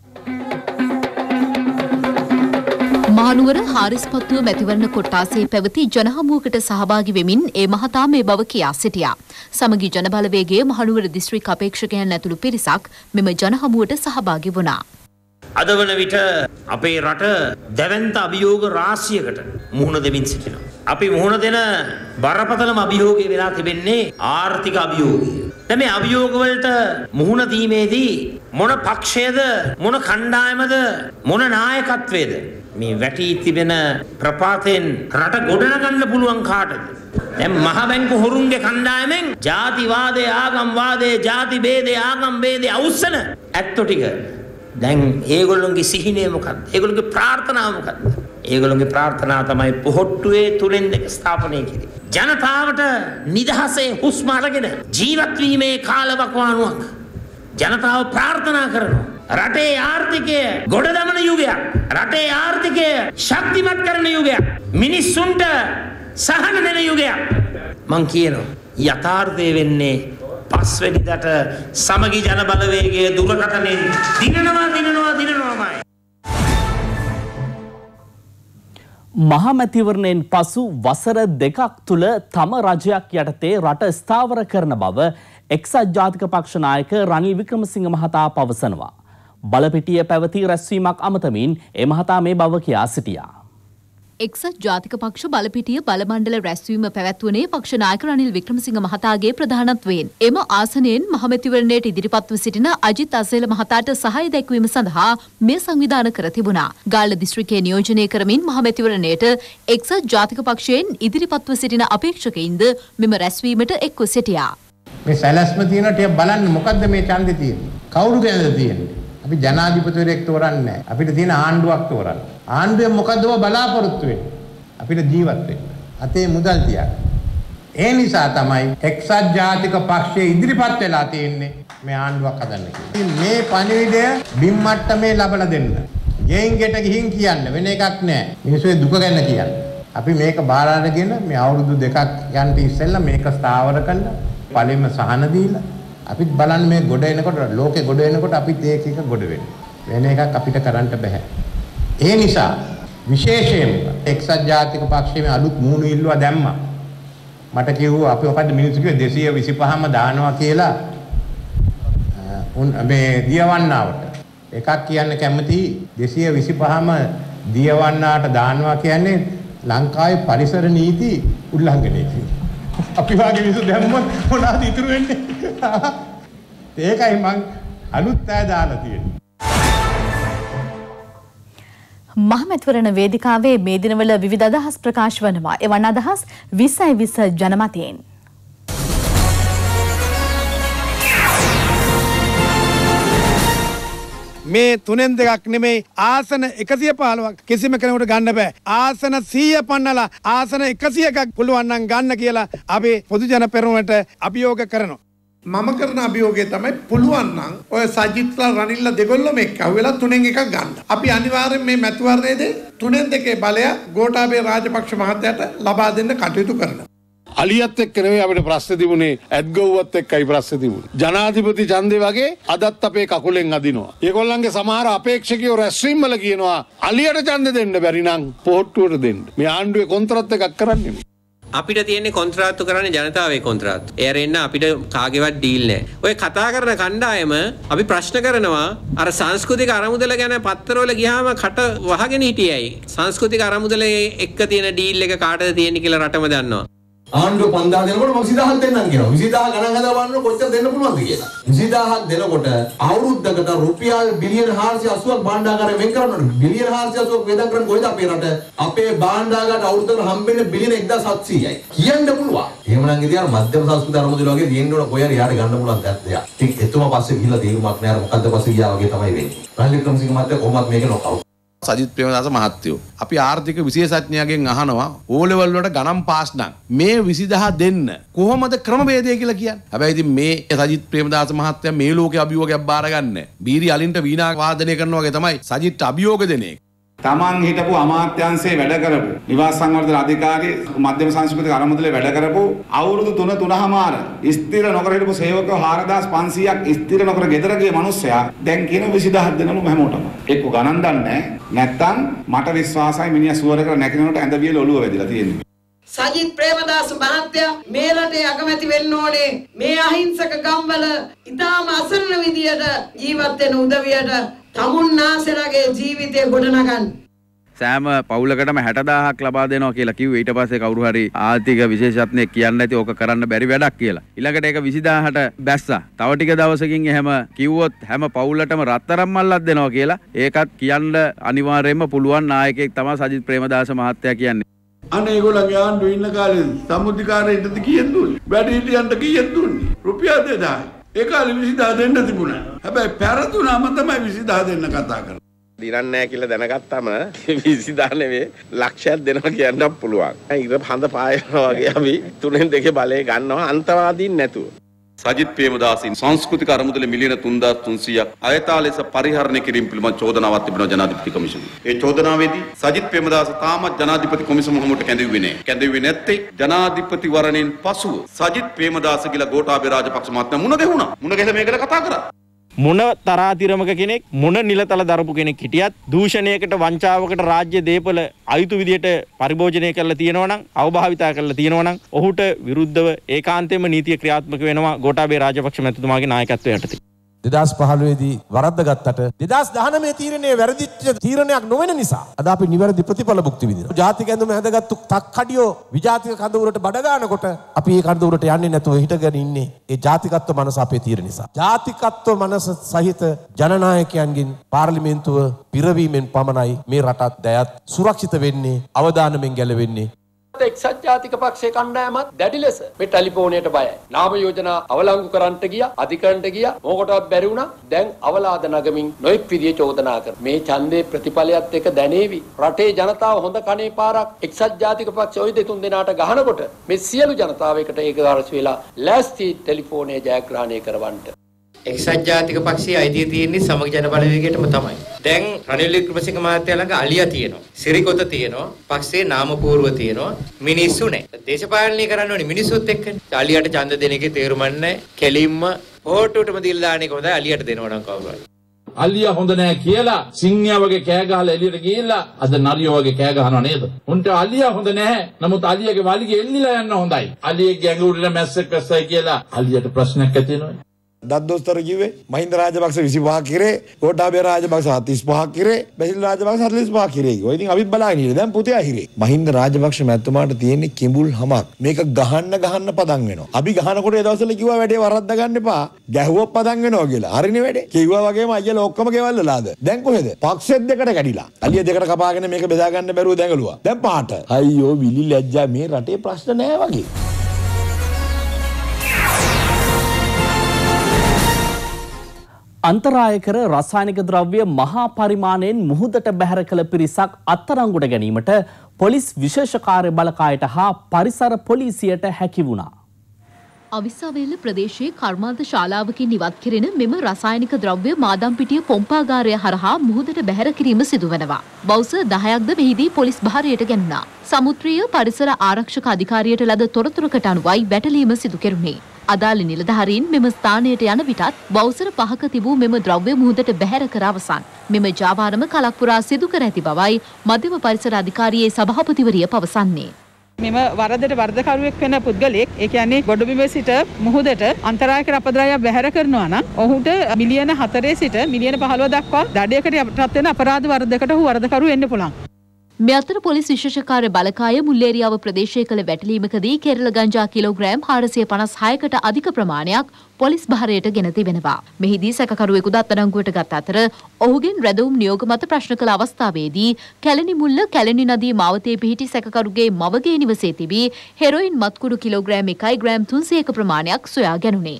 මහනුවර හාරිස්පත්තුව මැතිවරණ කොට්ටාසේ පැවති ජනහමුවකට සහභාගී වෙමින් ඒ මහතා මේ බව කියා සිටියා. සමගි ජනබලවේගයේ මහනුවර දිස්ත්‍රික් අපේක්ෂකයන් ඇතුළු පිරිසක් මෙම ජනහමුවට සහභාගී වුණා. අද වන විට අපේ රට දැවැන්ත අභියෝග රාශියකට මුහුණ දෙමින් සිටිනවා. අපි මුහුණ දෙන බරපතලම අභියෝගය වෙලා තිබෙන්නේ ආර්ථික අභියෝගය. දැන් මේ අභියෝග වලට මුහුණ දීමේදී මොන පක්ෂයේද මොන කණ්ඩායමද මොන නායකත්වයේද මේ වැටි තිබෙන ප්‍රපාතෙන් රට ගොඩනගන්න පුළුවන් කාටද? දැන් මහ බැංකු හොරුන්ගේ කණ්ඩායමෙන් ජාතිවාදයේ ආගම්වාදයේ ජාති ભેදයේ ආගම් ભેදයේ අවුස්සන ඇත්තෝ ටික දැන් ඒගොල්ලොන්ගේ සිහිනය මොකක්ද? ඒගොල්ලොන්ගේ ප්‍රාර්ථනාව මොකක්ද? ඒගොල්ලොන්ගේ ප්‍රාර්ථනාව තමයි පොහොට්ටුවේ තුනෙන් දෙක ස්ථාපනය කිරීම. ජනතාවට නිදහසේ හුස්ම අරගෙන ජීවත් වීමේ කාලවකවානුවක් ජනතාව ප්‍රාර්ථනා කරනවා. රටේ ආර්ථිකය ගොඩ දමන යුගයක්. රටේ ආර්ථිකය ශක්තිමත් කරන යුගයක්. මිනිස්සුන්ට සහන දෙන යුගයක්. මං කියනවා යථාර්ථය වෙන්නේ පස්වෙනිදට සමගි ජන බලවේගයේ දුරකථනයෙන් දිනනවා දිනනවා දිනනවාමයි. මහමැතිවරණයෙන් පසු වසර දෙකක් තුළ තම රජයක් යටතේ රට ස්ථාවර කරන බව එක්සත් ජාතික පක්ෂ නායක රනිල් වික්‍රමසිංහ මහතා පවසනවා. බලපිටිය පැවති රැස්වීමක් අමතමින් ඒ මහතා මේ බව කියා සිටියා. එක්සත් ජාතික පක්ෂ බලපිටිය බලමණ්ඩල රැස්වීම පැවැත්වුණේ පක්ෂ නායක රනිල් වික්‍රමසිංහ මහතාගේ ප්‍රධානත්වයෙන්. එම ආසනයෙන් මහමැතිවරණයට ඉදිරිපත්ව සිටින අජිත් අසේල මහතාට සහාය දැක්වීම සඳහා මේ සංවිධාන කර තිබුණා. ගාල්ල දිස්ත්‍රික්කයේ නියෝජනය කරමින් මහමැතිවරණයට එක්සත් ජාතික පක්ෂයෙන් ඉදිරිපත්ව සිටින අපේක්ෂකයින්ද මෙම රැස්වීමට එක්ව සිටියා. මේ සැලැස්ම තියෙන ටික බලන්න මොකද්ද මේ ඡන්දේ තියෙන්නේ? කවුරු ගැනද තියෙන්නේ? අපි ජනාධිපතිවරයෙක් තෝරන්නේ නැහැ. අපිට තියෙන ආණ්ඩුවක් තෝරන්න. ආණ්ඩුවේ මොකද්ද බලාපොරොත්තු වෙන්නේ? අපිට ජීවත් වෙන්න. අතේ මුදල් තියාගන්න. ඒ නිසා තමයි එක්සත් ජාතික පක්ෂයේ ඉදිරිපත් වෙලා තියෙන්නේ මේ ආණ්ඩුවක් හදන්න කියලා. මේ පණිවිඩය බිම් මට්ටමේ ලබලා දෙන්න. ගෙයින් ගෙට ගිහින් කියන්න වෙන එකක් නැහැ. මිනිස්සුගේ දුක ගැන කියන්න. අපි මේක බාර අරගෙන මේ අවුරුදු දෙකක් යන්න ඉස්සෙල්ලා මේක ස්ථාවර කරලා පළෙම සහන දීලා අපිත් බලන්න මේ ගොඩ එනකොට ලෝකේ ගොඩ එනකොට අපිත් ඒක එක ගොඩ වෙන්න. වෙන එකක් අපිට කරන්න බෑ. ඒ නිසා විශේෂයෙන්ම එක්සත් ජාතික පක්ෂයේ අලුත් මූණු ඉල්ලුවා දැම්මා. මට කිව්වා අපි මොකද්ද මිනිස්සු කිව්වේ දෙසිය විසිපහම දානවා කියලා මේ දියවන්නාවට. එකක් කියන්න කැමති දෙසිය විසිපහම දියවන්නාට දානවා කියන්නේ ලංකාවේ පරිසර නීති උල්ලංඝනය කියලා. අපි වාගේ මිනිස්සු දැම්මොත් මොනවද ඉතුරු වෙන්නේ? ඒකයි මං අලුත් අය දාලා තියෙන්නේ. මහමැතිවරණ වේදිකාවේ මේ දිනවල විවිධ අදහස් ප්‍රකාශ වනවා. එවන් අදහස් විසයි විස ජනමතයෙන්. මේ තුනෙන් දෙකක් නෙමෙයි ආසන එකසිය පහළොවක් කිසිම කෙනෙකුට ගන්න බෑ. ආසන සීය පන්නලා ආසන එකසිය එකක් පුළුවන් නම් ගන්න කියලා අපි පොදු ජන පෙරමුණට අභියෝග කරනවා. මම කරන අභියෝගය තමයි පුළුවන් නම් ඔය සජිත්ලා රනිල්ලා දෙගොල්ලම එක්ක අහුවෙලා තුනෙන් එකක් ගන්න. අපි අනිවාර්යෙන් මේ මැතිවරණයේදී තුනෙන් දෙකේ බලය ගෝඨාභය රාජපක්ෂ මහත්තයාට ලබා දෙන්න කටයුතු කරනවා. අලියත් එක්ක නෙවෙයි අපිට ප්‍රශ්න තිබුණේ ඇත්ගොව්වත් එක්කයි ප්‍රශ්න තිබුණේ. ජනාධිපති ඡන්දේ වගේ අදත් අපේ කකුලෙන් අදිනවා. ඒගොල්ලන්ගේ සමහර අපේක්ෂකයෝ රැස්වීම් වල කියනවා අලියට ඡන්ද දෙන්න බැරි නම් පොහොට්ටුවට දෙන්න. මේ ආණ්ඩුවේ කොන්ත්‍රාත් එකක් කරන්නේ. අපිට තියෙන්නේ කොන්ත්‍රාත්තු කරන්නේ ජනතාවේ කොන්ත්‍රාත්තු. ඒ රෙන්න අපිට කාගේවත් ඩීල් නැහැ. ඔය කතා කරන කණ්ඩායම අපි ප්‍රශ්න කරනවා අර සංස්කෘතික අරමුදල ගැන පත්තරවල ගියාම කට වහගෙන හිටියයි. සංස්කෘතික අරමුදල එක්ක තියෙන ඩීල් එක කාටද තියෙන්නේ කියලා රටම දන්නවා. ආණ්ඩුව පන්දාහ දෙනකොට මම විසිදාහක් දෙන්නම් කියනවා. විසිදාහ ගණන් හදලා බලන්න කොච්චර දෙන්න පුළුවන්ද කියලා. විසිදාහක් දෙනකොට අවුරුද්දකට රුපියල් බිලියන හාරසිය අසූවක් භාණ්ඩාගාරයෙන් වෙන් කරනවනේ. බිලියන හාරසිය අසූවක් වේදම් කරන්නේ කොහෙද අපේ රට? අපේ භාණ්ඩාගාරයට අවුරුද්දකට හම්බෙන්නේ බිලියන එක්දාස් හත්සීයයි. කියන්න පුළුවන්. එහෙමනම් ඉතින් අර මධ්‍යම සංස්කෘතික අරමුදල වගේ තියෙන්න ඕන කොහේ හරි යාට ගන්න පුළුවන් දෙයක්. ටික එතුමා පස්සේ ගිහිල්ලා තීරුමක් නෑ. මොකද්ද පස්සේ ගියා වගේ තමයි වෙන්නේ. රනිල් වික්‍රමසිංහ මහත්තයා කොහොමද මේක නොකවුට් සජිත් ප්‍රේමදාස මහත්තයෝ අපි ආර්ථික විශේෂඥයන්ගෙන් අහනවා ඕ ලෙවල් වලට ගණන් පාස් නම් මේ විසිදහ දෙන්න කොහොමද ක්‍රමවේදය කියලා කියන්නේ. හැබැයි ඉතින් මේ සජිත් ප්‍රේමදාස මහත්තයා මේ ලෝකේ අභියෝගයක් බාරගන්නේ. බීරි අලින්ට වීණා වාදනය කරනවා වගේ තමයි සජිත් අභියෝග දෙන එක. තමන් හිටපු අමාත්‍යාංශයේ වැඩ කරපු නිවාස සංවර්ධන අධිකාරී මධ්‍යම සංස්කෘතික අරමුදලේ වැඩ කරපු අවුරුදු තුන තුනමාර ස්ථිර නොකර හිටපු සේවකයෝ හාරදාස් පන්සීයක් ස්ථිර නොකර ගෙදර ගිය මිනිස්සයා දැන් කියන විසිදහක් දෙනම හැමෝටම එක්ක ගණන් දන්නේ නැත්තම් මට විශ්වාසයි මිනිහා සුවර කර නැකිනකොට ඇඳ වියල ඔළුව වැදිලා තියෙන්නේ. සජිත් ප්‍රේමදාස මහත්තයා මේ රටේ අගමැති වෙන්න ඕනේ. මේ අහිංසක ගම්වල ඉතාම අසරණ විදියට ජීවත් වෙන උදවියට තමුන්නාසලගේ ජීවිතය ගොඩනගන්න. සෑම පවුලකටම හැටදාහක් ලබා දෙනවා කියලා කිව්වේ. ඊට පස්සේ කවුරු හරි ආර්ථික විශේෂඥයෙක් කියන්නේ නැති ඕක කරන්න බැරි වැඩක් කියලා. ඊළඟට ඒක විසිදාහට බැස්සා. තව ටික දවසකින් එහෙම කිව්වොත් හැම පවුලටම රත්තරන් මල්ලක් දෙනවා කියලා. ඒකත් කියන්න අනිවාර්යයෙන්ම පුළුවන් නායකයෙක් තමයි සජිත් ප්‍රේමදාස මහත්තයා කියන්නේ. අනේ ඒගොල්ලන්ගේ ආණ්ඩුව ඉන්න කාලේ සමුද්දිකාරයින්ටද කීයක් දුන්නේ? වැඩිහිටියන්ට කීයක් දුන්නේ? රුපියල් දෙදාහයි. ඒ කාලේ විසිදහ දෙන්න තිබුණා. හැබැයි පැරදුනාම තමයි විසිදහ දෙන්න කතා කරන්නේ. දිනන්නේ නැහැ කියලා දැනගත්තම විසිදහ නෙවෙයි ලක්ෂයක් දෙනවා කියන්නත් පුළුවන්. ඉර හඳ පායනවා වගේ අපි තුනෙන් දෙකේ බලය ගන්නවා අන්තවාදීන් නැතුව. සජිත් ප්‍රේමදාසින් සංස්කෘතික අරමුදල මිලියන තුන්දාස් තුන්සීයක් අයථා ලෙස පරිහරණය කිරීම පිළිබඳ චෝදනාවක් තිබෙනවා ජනාධිපති කොමිසම. ඒ චෝදනාවේදී සජිත් ප්‍රේමදාස තාමත් ජනාධිපති කොමිසම හමුවට කැඳවුවේ නැහැ. කැඳවුවේ නැත්තේ ජනාධිපති වරණයෙන් පසුව සජිත් ප්‍රේමදාස කියලා ගෝඨාභය රාජපක්ෂ මහත්මයා මුණ ගැහුණා. මුණ ගැහලා මේකට කතා කරා. මොන තරාතිරමක කෙනෙක් මොන නිලතල දරපු කෙනෙක් හිටියත් දූෂණයකට වංචාවකට රාජ්‍ය දේපල අයුතු විදියට පරිභෝජනය කරලා තියෙනවා නම් අවභාවිතා කරලා තියෙනවා නම් ඔහුට විරුද්ධව ඒකාන්තයෙන්ම නීතිය ක්‍රියාත්මක වෙනවා ගෝඨාභය රාජපක්ෂ මැතිතුමාගේ නායකත්වය යටතේ. දෙදහස් පහළොව දී වරද්ද ගත්තට දෙදහස් දහනවය තීරණය වැරදිච්ච තීරණයක් නොවන නිසා අද අපි නිවැරදි ප්‍රතිඵල භුක්ති විඳිනවා. ජාතික ඇඳුම හැදගත්තු තක්කඩියෝ විජාතික කඳවුරට බඩ ගන්නකොට අපි ඒ කඳවුරට යන්නේ නැතුව හිටගෙන ඉන්නේ ඒ ජාතිකත්ව මනස අපේ තීරණ නිසා. ජාතිකත්ව මනස සහිත ජනනායකයන්ගෙන් පාර්ලිමේන්තුව පිරවීමෙන් පමණයි මේ රටත් දැයත් සුරක්ෂිත වෙන්නේ අවදානමෙන් ගැලවෙන්නේ. එක්සත් ජාතික පක්ෂයේ කණ්ඩායමත් දැඩි ලෙස මේ ටෙලිෆෝනයට බයයි. නාම යෝජනා අවලංගු කරන්නට ගියා, අධිකරණයට ගියා. මොකටවත් බැරි වුණා. දැන් අවලාද නගමින් නොඑක් විදිය චෝදනා කර. මේ ඡන්දේ ප්‍රතිඵලයත් එක දැනේවි. රටේ ජනතාව හොඳ කණේ පාරක් එක්සත් ජාතික පක්ෂ ඔය දෙතුන් දෙනාට ගහනකොට මේ සියලු ජනතාව එකට ඒකගාරස් වෙලා ලෑස්ති ටෙලිෆෝනයේ ජයග්‍රහණය කරවන්නට. එක්සත් ජාතික පක්ෂයේ අයිතිය තියෙන්නේ සමග ජන බලවේගයටම තමයි. දැන් රනිල් වික්‍රමසිංහ මහත්තයා ළඟ අලියා තියෙනවා. සිරිකොත තියෙනවා. පක්ෂයේ නාමපූර්ව තියෙනවා. මිනිස්සු නැහැ. දේශපාලනය කරන්න ඕනේ මිනිස්සුත් එක්කනේ. අලියට ඡන්ද දෙන එකේ තේරුම නැහැ. කෙලින්ම හෝටුවටම දීලා දාන එක හොඳයි. අලියට දෙනවා නම් කවුරු හරි. අලියා හොඳ නැහැ කියලා සිංහයා වගේ කෑ ගහලා එළියට ගිහිල්ලා අද නරියෝ වගේ කෑ ගහනවා නේද? උන්ට අලියා හොඳ නැහැ. නමුත් අලියාගේ වලිගේ එල්ලිලා යන්න හොඳයි. අලියගේ ඇඟුල්ල මැස්සෙක් වැස්සයි කියලා අලියට ප්‍රශ්නයක් ඇති වෙනවනේ. දද්දොස්තර කිව්වේ මහින්ද රාජපක්ෂ විසි පහක් කිරේ, ගෝඨාභය රාජපක්ෂ හතළිස් පහක් කිරේ, බැසිල් රාජපක්ෂ හතළිස් පහක් කිරේ. ඔය ඉතින් අපිත් බලාගෙන ඉන්නේ. දැන් පුතේ හිරේ. මහින්ද රාජපක්ෂ මැතිතුමාට තියෙන්නේ කිඹුල් හමක්. මේක ගහන්න ගහන්න පදන් වෙනවා. අපි ගහනකොට ඒ දවස්වල කිව්වා වැඩේ වරද්ද ගන්න එපා. ගැහුවොත් පදන් වෙනවා කියලා. හරිනේ වැඩේ. කිව්වා වගේම අයියලා ඔක්කොම ගෙවල්ලාද. දැන් කොහෙද? පක්ෂෙත් දෙකට කැඩිලා. අලිය දෙකට කපාගෙන මේක බෙදා ගන්න බැරුව දැඟලුවා. දැන් පාට. අයියෝ විලි ලැජ්ජා මේ රටේ ප්‍රශ්න නැහැ වගේ. අන්තරායකර රසායනික ද්‍රව්‍ය මහා පරිමාණයෙන් මුහුදට බැහැර කළ පිරිසක් අත්අඩංගුවට ගැනීමට පොලිස් විශේෂ කාර්ය බලකායට හා පරිසර පොලිසියට හැකි වුණා. අවිස්සාවේල ප්‍රදේශයේ කර්මාන්ත ශාලාවකින් ඉවත් කෙරෙන මෙම රසායනික ද්‍රව්‍ය මාදම්පිටිය පොම්පාගාරය හරහා මුහුදට බැහැර කිරීම සිදුවනවා. බෞස දහයක්ද මෙහිදී පොලිස් භාරයට ගැනුණා. සමුද්‍රීය පරිසර ආරක්ෂක අධිකාරියට ලද තොරතුරකට අනුවයි වැටලීම සිදු කෙරුණේ. අදාළ නිලධාරීන් මෙම ස්ථානයට යන විටත් බෞසර පහක තිබූ මෙම ද්‍රව්‍ය මුහුදට බැහැර කර අවසන්. මෙම ජාවාරම කලක් පුරා සිදු කර ඇති බවයි මධ්‍යම පරිසර අධිකාරියේ සභාපතිවරිය පවසන්නේ. මෙම වරදට වරදකරුවෙක් වෙන පුද්ගලයෙක් ඒ කියන්නේ ගොඩබිමේ සිට මුහුදට අන්තරායක අපද්‍රව්‍ය බැහැර කරනවා නම් ඔහුට මිලියන හතරේ සිට මිලියන පහළොව දක්වා දඩයකට යටත් වෙන අපරාධ වරදකට ඔහු වරදකරු වෙන්න පුළුවන්. මේ අතර පොලිස් විශේෂ කාර්ය බලකාය මුල්ලේරියාව ප්‍රදේශයේ කළ වැටලීමකදී කෙරළ ගංජා කිලෝග්‍රෑම් හාරසිය පනස් හයකට අධික ප්‍රමාණයක් පොලිස් භාරයට ගෙන තිබෙනවා. මෙහිදී සැකකරුවෙකුද අත්අඩංගුවට ගත් අතර ඔහුගෙන් රැඳවුම් නියෝග මත ප්‍රශ්න කළ අවස්ථාවේදී කැලණි මුල්ල කැලණි නදී මාවතේ පිහිටි සැකකරුගේ මවගේ නිවසේ තිබී හෙරොයින් මත්කුඩු කිලෝග්‍රෑම් එකයි ග්‍රෑම් තුන්සියයක ප්‍රමාණයක් සොයා ගැනුණේ.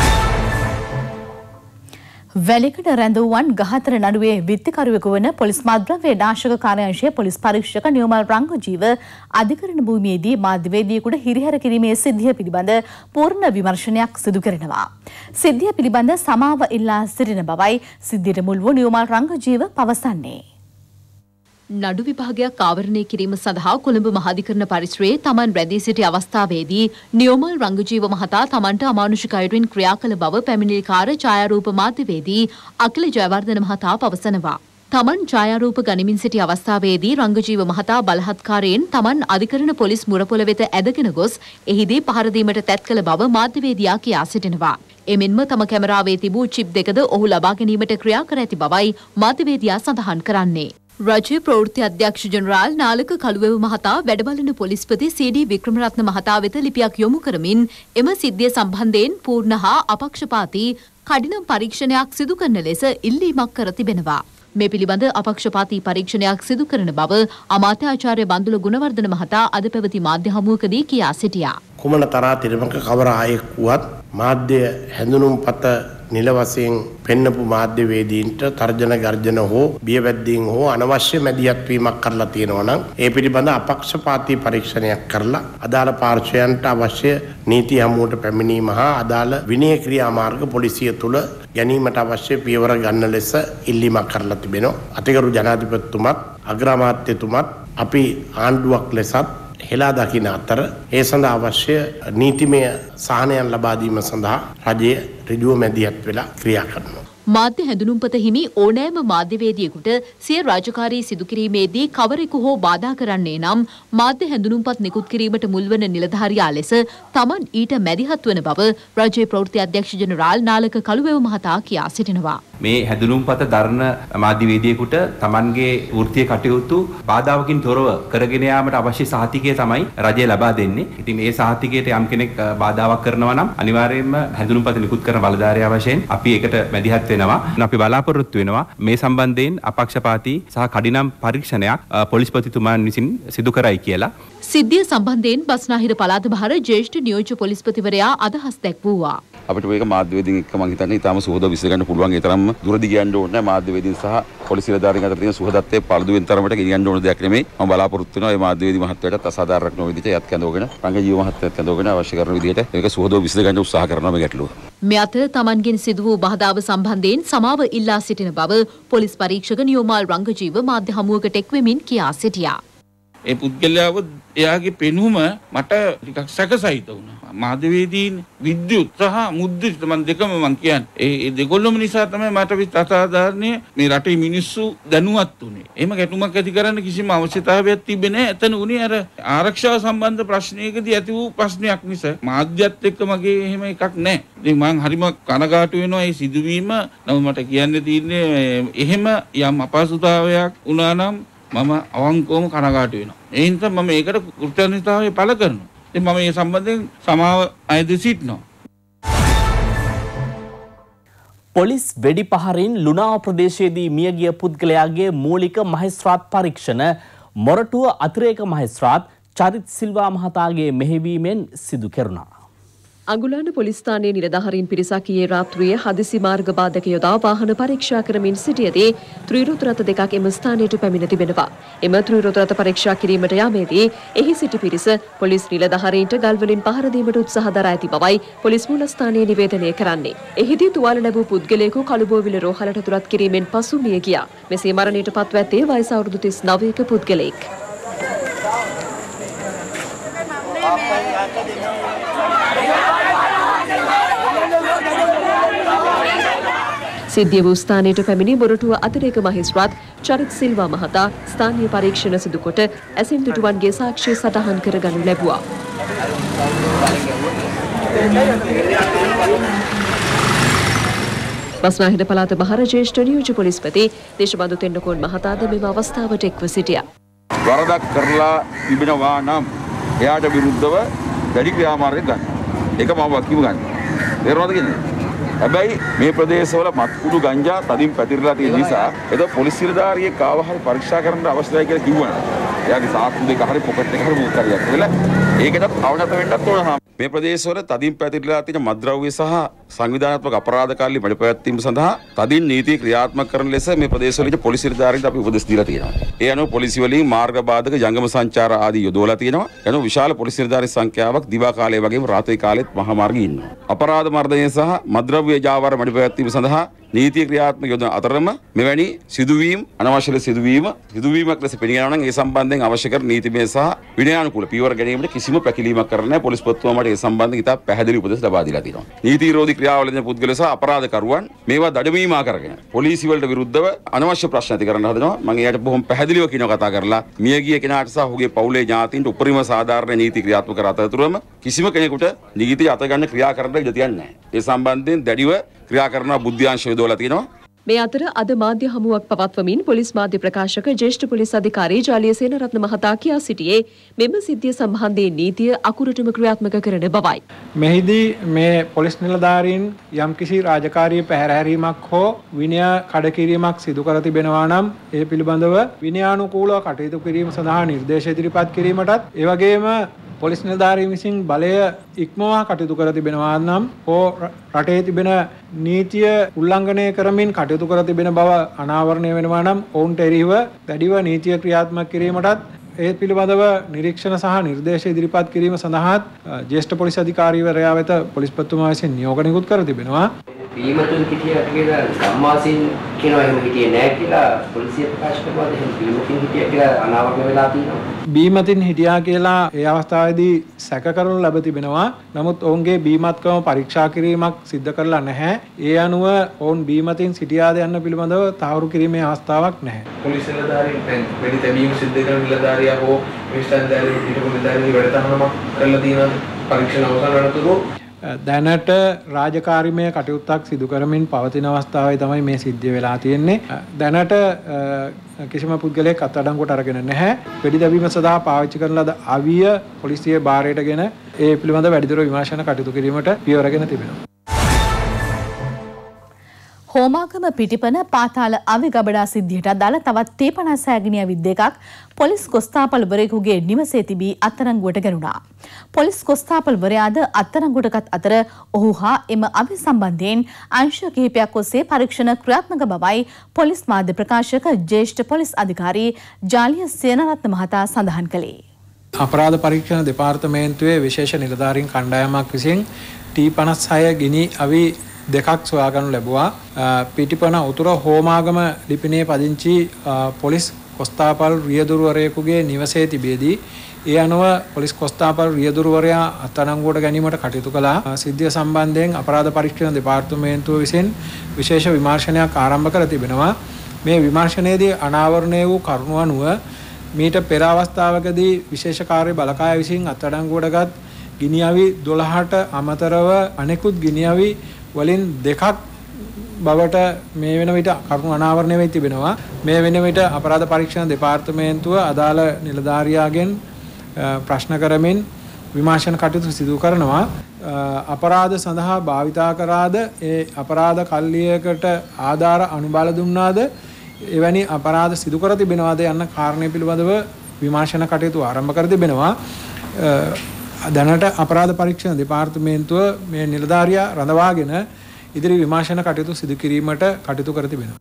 වැලිකඩ රැඳවුවන් ගහතර නඩුවේ විත්තිකරුවෙකු වන පොලිස් මද්‍රව්‍ය නාශක කාර්යාංශයේ පොලිස් පරීක්ෂක නියෝමල් රංගජීව අධිකරණ භූමියේදී මාධ්‍යවේදියෙකුට හිරිහැර කිරීමේ සිද්ධිය පිළිබඳ පූර්ණ විමර්ශනයක් සිදු කරනවා. සිද්ධිය පිළිබඳ සමාව ඉල්ලා සිටින බවයි සිද්ධියට මුල් වූ නියෝමල් රංගජීව පවසන්නේ. නඩු විභාගයක් ආවරණය කිරීම සඳහා කොළඹ මහාධිකරණ පරිසරයේ තමන් රැඳී සිටි අවස්ථාවේදී නියෝමල් රංගජීව මහතා තමන්ට අමානුෂික අයුරින් ක්‍රියා කළ බව පැමිණිලිකාර ඡායාරූප මාධ්‍යවේදී අකිල ජයවර්ධන මහතා පවසනවා. තමන් ඡායාරූප ගනිමින් සිටි අවස්ථාවේදී රංගජීව මහතා බලහත්කාරයෙන් තමන් අධිකරණ පොලිස් මුරපොළ වෙත ඇදගෙන ගොස් එහිදී පහර දීමට තැත් කළ බව මාධ්‍යවේදියා කියා සිටිනවා. එමෙන්ම තම කැමරාවේ තිබූ චිප් දෙකද ඔහු ලබා ගැනීමට ක්‍රියා කර ඇති බවයි මාධ්‍යවේදියා සඳහන් කරන්නේ. රජයේ ප්‍රවෘත්ති අධ්‍යක්ෂ ජෙනරාල් නාලක කළුවෙව මහතා වැඩබලන පොලිස්පති සී.ඩී. වික්‍රමරත්න මහතා වෙත ලිපියක් යොමු කරමින් එම සිද්ධිය සම්බන්ධයෙන් පූර්ණ හා අපක්ෂපාතී කඩිනම් පරීක්ෂණයක් සිදු කරන ලෙස ඉල්ලීමක් කර තිබෙනවා. මේ පිළිබඳ අපක්ෂපාතී පරීක්ෂණයක් සිදු කරන බව අමාත්‍ය ආචාර්ය බන්දුල ගුණවර්ධන මහතා අද පැවති මාධ්‍ය හමුවකදී කියා සිටියා. කුමන තරා තිරමක කවර ආයෙක් වුවත් මාධ්‍ය හැඳුනුම්පත නිල වශයෙන් පෙන්නපු මාධ්‍යවේදීන්ට තර්ජන ගර්ජන හෝ බියවැද්දීන් හෝ අනවශ්‍ය මැදිහත් වීමක් කරලා තියෙනවා නම් ඒ පිළිබඳ අපක්ෂපාතී පරීක්ෂණයක් කරලා අදාළ පාර්ශ්වයන්ට අවශ්‍ය නීති හමුවට පැමිණීම හා අදාළ විනය ක්‍රියාමාර්ග පොලිසිය තුළ ගැනීමට අවශ්‍ය පියවර ගන්න ලෙස ඉල්ලීමක් කරලා තිබෙනවා. අතිගරු ජනාධිපතිතුමත් අග්‍රාමාත්‍යතුමත් අපි ආණ්ඩුවක් ලෙසත් හෙලා දකින අතර ඒ සඳහා අවශ්‍ය නීතිමය සහනයන් ලබා දීම සඳහා රජය ඍජුව මැදිහත් වෙලා ක්‍රියා කරනවා. මාධ්‍ය හැඳුනුම්පත හිමි ඕනෑම මාධ්‍යවේදියෙකුට සිය රාජකාරී සිදු කිරීමේදී කවරෙකු හෝ බාධා කරන්නේ නම් මාධ්‍ය හැඳුනුම්පත් නිකුත් කිරීමට මුල්වන නිලධාරියා ලෙස තමන් ඊට මැදිහත් වන බව රජයේ ප්‍රවෘත්ති අධ්‍යක්ෂ ජෙනරාල් නාලක කළුවෙව මහතා කියා සිටිනවා. මේ හැඳුනුම්පත දරන මාධ්‍යවේදියෙකුට තමන්ගේ වෘත්තීය කටයුතු බාධාවකින් තොරව කරගෙන යාමට අවශ්‍ය සහතිකය තමයි රජය ලබා දෙන්නේ. ඉතින් මේ සහතිකයට යම් කෙනෙක් බාධාවක් කරනවා නම් අනිවාර්යයෙන්ම හැඳුනුම්පත නිකුත් කරන බලධාරියා වශයෙන් අපි ඒකට මැදිහත් වෙනවා. අපි බලාපොරොත්තු වෙනවා මේ සම්බන්ධයෙන් අපක්ෂපාතී සහ කඩිනම් පරීක්ෂණයක් පොලිස්පතිතුමාන් විසින් සිදු කරයි කියලා. සිද්ධිය සම්බන්ධයෙන් බස්නාහිර පළාත බහර ජ්‍යෙෂ්ඨ නියෝජ්‍ය පොලිස්පතිවරයා අදහස් දැක්වුවා. අපිට මේක මාධ්‍යවේදීන් එක්ක මම හිතන්නේ ඊටාම සුහදව විසඳ ගන්න පුළුවන්. ඒ තරම්ම දුරදි කියන්න ඕනේ නැහැ. මාධ්‍යවේදීන් සහ පොලිස් නිලධාරීන් අතර තියෙන සුහදත්වයේ පළදුවෙන් තරමට ගෙනියන්න ඕන දෙයක් නෙමෙයි. මම බලාපොරොත්තු වෙනවා මේ මාධ්‍යවේදී මහත්වයට අසාධාරණක් නොවන විදිහට යත් කැඳවගෙන රංගජීව මහත්වයට කැඳවගෙන අවශ්‍ය කරන විදිහට මේක සුහදව විසඳ ගන්න උත්සාහ කරනවා මේ ගැටලුව. මේ අතර තමන්ගෙන් සිදු වූ බාධාව සම්බන්ධයෙන් සමාව ඉල්ලා සිටින බව පොලිස් පරීක්ෂක නියෝමල් රංගජීව මාධ්‍ය හමුවකට එක් වෙමින් කියා සිටියා. ඒ පුද්ගලයාව එයාගේ පෙනුම මට ටිකක් සැකසහිත වුණා. මාධ්‍යවේදීන් විද්‍යුත් සහ මුද්‍රිත මම දෙකම මම කියන්නේ. ඒ දෙකොල්ලම නිසා තමයි මට විත් අසාධාරණීය මේ රටේ මිනිස්සු දැනුවත් උනේ. එහෙම ගැටුමක් ඇති කරන්න කිසිම අවශ්‍යතාවයක් තිබෙන්නේ නැහැ. එතන උනේ අර ආරක්ෂාව සම්බන්ධ ප්‍රශ්නයකදී ඇති වූ ප්‍රශ්නයක් නිසා. මාධ්‍යත් එක්ක මගේ එහෙම එකක් නැහැ. ඉතින් මම හරිම කනගාටු වෙනවා මේ සිදුවීම. නමුත් මට කියන්න තියෙන්නේ එහෙම යම් අපහසුතාවයක් වුණා නම් මම අවංකවම කනගාටු වෙනවා. ඒ හින්දා මම ඒකට කෘතඥතාවය පළ කරනවා. ඉතින් මම මේ සම්බන්ධයෙන් සමාව අයද සිටිනවා. පොලිස් වෙඩි පහරින් ලුණාව ප්‍රදේශයේදී මියගිය පුද්ගලයාගේ මූලික මහේස්ත්‍රාත් පරීක්ෂණ මොරටුව අතිරේක මහේස්ත්‍රාත් චරිත් සිල්වා මහතාගේ මෙහෙයවීමෙන් සිදු කෙරුණා. අඟුලාන පොලිස් ස්ථානයේ නිලධාරීන් පිරිසක් ඊයේ රාත්‍රියේ හදිසි මාර්ග බාධක යොදා වාහන පරීක්ෂා කරමින් සිටියදී ත්‍රිරෝද රථ දෙකක් එම ස්ථානයට පැමිණ තිබෙනවා. එම ත්‍රිරෝද රථ පරීක්ෂා කිරීමට යාමේදී එහි සිටි පිරිස පොලිස් නිලධාරීන්ට ගල් වලින් පහර දීමට උත්සාහ දරා ඇති බවයි පොලිස් මූලස්ථානයේ නිවේදනය කරන්නේ. එහිදී තුවාල ලැබූ පුද්ගලයෙකු කළුබෝවිල රෝහලට ඇතුළත් කිරීමෙන් පසු මිය ගියා. මෙසේ මරණයට පත්ව ඇත්තේ වයස අවුරුදු තිස් නවයක පුද්ගලයෙක්. සිද්ධිය වූ ස්ථානයට පැමිණි බොරටුව අතිරේක මහේස්ත්‍රාත් චරිත් සිල්වා මහතා ස්ථානීය පරීක්ෂණ සිදු කොට ඇසින් දුටුවන්ගේ සාක්ෂි සටහන් කරගනු ලැබුවා. බස්නාහිර පළාත බහර ජ්‍යෙෂ්ඨ නියෝජ්‍ය පොලිස්පති දේශබන්දු තෙන්නකෝන් මහතාද මෙම අවස්ථාවට එක්ව සිටියා. වරදක් කරලා තිබෙනවා නම් එයාට විරුද්ධව දැඩි ක්‍රියාමාර්ගයක් ගන්න. ඒක මම වකිම ගන්න. තේරුණාද කියන්නේ? හැබැයි මේ ප්‍රදේශවල මත්කුඩු ගංජා තදින් පැතිරලා තියෙන නිසා ඒක පොලිස් නිලධාරියෙක් ආව හරි පරීක්ෂා කරන්න අවශ්‍යයි කියලා කිව්වනම් එයාගේ සාක්ෂි දෙක හරි පොකට් එක හරි මොකක් හරියක් කියලා ඒකටත් අවනත වෙන්නත් ඕන. මේ ප්‍රදේශවල තදින් පැතිරලා තියෙන මත්ද්‍රව්‍ය සහ සංවිධානාත්මක අපරාධකාරී මඩපැවැත්වීම සඳහා තදින් නීති ක්‍රියාත්මක කරන ලෙස මේ ප්‍රදේශවල ඉන්න පොලිස් නිලධාරීන්ට අපි උපදෙස් දීලා තියෙනවා. ඒ අනුව පොලිසිය වලින් මාර්ග බාධක ජංගම සංචාර ආදී යොදවලා තියෙනවා. ඒ අනුව විශාල පොලිස් නිලධාරීන් සංඛ්‍යාවක් දිවා කාලයේ වගේම රාත්‍රී කාලෙත් මහා මාර්ගයේ ඉන්නවා. අපරාධ මර්ධනය සහ මත්ද්‍රව්‍ය ජාවාර මඩපැවැත්වීම සඳහා නීතිය ක්‍රියාත්මක යොදන අතරම මෙවැනි සිදුවීම් අනවශ්‍ය සිදුවීම සිදුවීමක් ලෙස පිළිගන්නවා නම් ඒ සම්බන්ධයෙන් අවශ්‍ය කර නීතිමය සහ විනයානුකූල පියවර ගැනීමට කිසිම පැකිලීමක් කරන්නේ නැහැ. පොලිස් පොත්තුව මට ඒ සම්බන්ධයෙන් ඉතා පැහැදිලි උපදෙස් ලබා දීලා තියෙනවා. නීති විරෝධී ක්‍රියාවලින් පුද්ගලයෝ සහ අපරාධකරුවන් මේවා දඩමීමා කරගෙන පොලිසිය වලට විරුද්ධව අනවශ්‍ය ප්‍රශ්න ඇති කරන්න හදනවා. මම එයාට බොහොම පැහැදිලිව කියනවා කතා කරලා මියගිය කෙනාට සහ ඔහුගේ පවුලේ ඥාතීන්ට උපරිම සාධාරණ නීති ක්‍රියාත්මක කර අතරතුරම කිසිම කෙනෙකුට නිගිතය අත ගන්න ක්‍රියා කරන්න ඉඩ තියන්නේ නැහැ. ඒ සම්බන්ධයෙන් දැඩිව ක්‍රියා කරන බුද්ධ්‍යාංශ යොදවලා තියෙනවා. මේ අතර අද මාධ්‍ය හමුවක් පවත්වමින් පොලිස් මාධ්‍ය ප්‍රකාශක ජ්‍යෙෂ්ඨ පොලිස් අධිකාරී ජාලිය සේනරත්න මහතා කියා සිටියේ මෙම සිද්ධිය සම්බන්ධයෙන් නීතිය අකුරටම ක්‍රියාත්මක කරන බවයි. මෙහිදී මේ පොලිස් නිලධාරීන් යම්කිසි රාජකාරී පැහැරහැරීමක් හෝ විනය කඩකිරීමක් සිදු කර තිබෙනවා නම් ඒ පිළිබඳව විනයානුකූලව කටයුතු කිරීම සඳහා නිර්දේශ ඉදිරිපත් කිරීමටත් ඒ වගේම පොලිස් නිලධාරීන් විසින් බලය ඉක්මවා කටයුතු කර තිබෙනවා නම් හෝ රටේ තිබෙන නීතිය උල්ලංඝනය කරමින් කටයුතු කර තිබෙන බව අනාවරණය වෙනවා නම් ඔවුන්ට එරෙහිව දැඩිව නීතිය ක්‍රියාත්මක කිරීමටත් ඒ පිළිබඳව නිරීක්ෂණ සහ නිර්දේශ ඉදිරිපත් කිරීම සඳහාත් ජ්‍යෙෂ්ඨ පොලිස් අධිකාරීවරයා වෙත පොලිස්පතිතුමා විසින් නියෝග නිකුත් කර තිබෙනවා. බීමතුන් හිටියා කියලා ගම්වාසීන් කියනවා එහෙම හිටියේ නැහැ කියලා පොලිසිය ප්‍රකාශ කරනවා. එහෙනම් බීමතුන් හිටියා කියලා අනාවරණය වෙලා තියෙනවා. බීමතින් හිටියා කියලා ඒ අවස්ථාවේදී සැක කරනු ලැබ තිබෙනවා. නමුත් ඔවුන්ගේ බීමත්කම පරීක්ෂා කිරීමක් සිද්ධ කරලා නැහැ. ඒ අනුව ඔවුන් බීමතින් සිටියාද යන්න පිළිබඳව තහවුරු කිරීමේ අවස්ථාවක් නැහැ. පොලිස් නිලධාරීන් වැඩි තැබීම සිද්ධ කරන නිලධාරියා හෝ විශ්වවිද්‍යාලයේ හිටපු නිලධාරීන් වැඩතරමක් කරලා තියෙනවා පරීක්ෂණ අවසන් වනතුරු දැනට රාජකාරීමය කටයුත්තක් සිදු කරමින් පවතින අවස්ථාවේ තමයි මේ සිද්ධිය වෙලා තියෙන්නේ. දැනට කිසිම පුද්ගලයෙක් අත්අඩංගුවට අරගෙන නැහැ. වෙඩි තැබීම සඳහා පාවිච්චි කරන ලද අවිය පොලිසිය බාරයටගෙන ඒ පිළිබඳ වැඩිදුර විමර්ශන කටයුතු කිරීමට පියවරගෙන තිබෙනවා. හෝමාගම පිටිපන පාතාල අවි ගබඩා සිද්ධියට අදාළ තවත් ටී පනස් සෑගිනි ඇවිත් දෙකක් පොලිස් කොස්තාපල්වරයෙකුගේ නිවසේ තිබී අත්අඩංගුවට ගැනුණා. පොලිස් කොස්තාපල්වරයාද අත්අඩංගුවටගත් අතර ඔහු හා එම අවි සම්බන්ධයෙන් අංශ කිහිපයක් ඔස්සේ පරීක්ෂණ ක්‍රියාත්මක බවයි පොලිස් මාධ්‍ය ප්‍රකාශක ජ්‍යෙෂ්ඨ පොලිස් අධිකාරී ජාලිය සේනරත්න මහතා සඳහන් කළේ. අපරාධ පරීක්ෂණ දෙපාර්තමේන්තුවේ විශේෂ නිලධාරීන් කණ්ඩායමක් විසින් ටී පනස් හය ගිනි අවි දෙකක් සොයාගනු ලැබුවා. පිටිපන උතුර හෝමාගම ලිපිනේ පදිංචි පොලිස් කොස්තාපල් රියදුරුවරයෙකුගේ නිවසේ තිබේදී ඒ අනුව පොලිස් කොස්තාපල් රියදුරුවරයා අත්අඩංගුවට ගැනීමට කටයුතු කළා. සිද්ධිය සම්බන්ධයෙන් අපරාධ පරීක්ෂණ දෙපාර්තමේන්තුව විසින් විශේෂ විමර්ශනයක් ආරම්භ කර තිබෙනවා. මේ විමර්ශනයේදී අනාවරණය වූ කරුණු අනුව මීට පෙර අවස්ථාවකදී විශේෂ කාර්ය බලකාය විසින් අත්අඩංගුවටගත් ගිනි අවි දොළහට අමතරව අනෙකුත් ගිනි අවි වලින් දෙකක් බවට මේ වෙන විට කරුණු අනාවරණය වෙයි තිබෙනවා. මේ වෙන විට අපරාධ පරීක්ෂණ දෙපාර්තමේන්තුව අදාළ නිලධාරියාගෙන් ප්‍රශ්න කරමින් විමර්ශන කටයුතු සිදු කරනවා. අපරාධ සඳහා භාවිතා කරාද ඒ අපරාධ කල්ලියකට ආධාර අනුබල දුන්නාද එවැනි අපරාධ සිදු කර තිබෙනවාද යන්න කාරණය පිළිබඳව විමර්ශන කටයුතු ආරම්භ කර තිබෙනවා. දැනට අපරාධ පරීක්ෂණ දෙපාර්තමේන්තුව මේ නිලධාරියා රඳවාගෙන ඉදිරි විමර්ශන කටයුතු සිදු කිරීමට කටයුතු කර තිබෙනවා.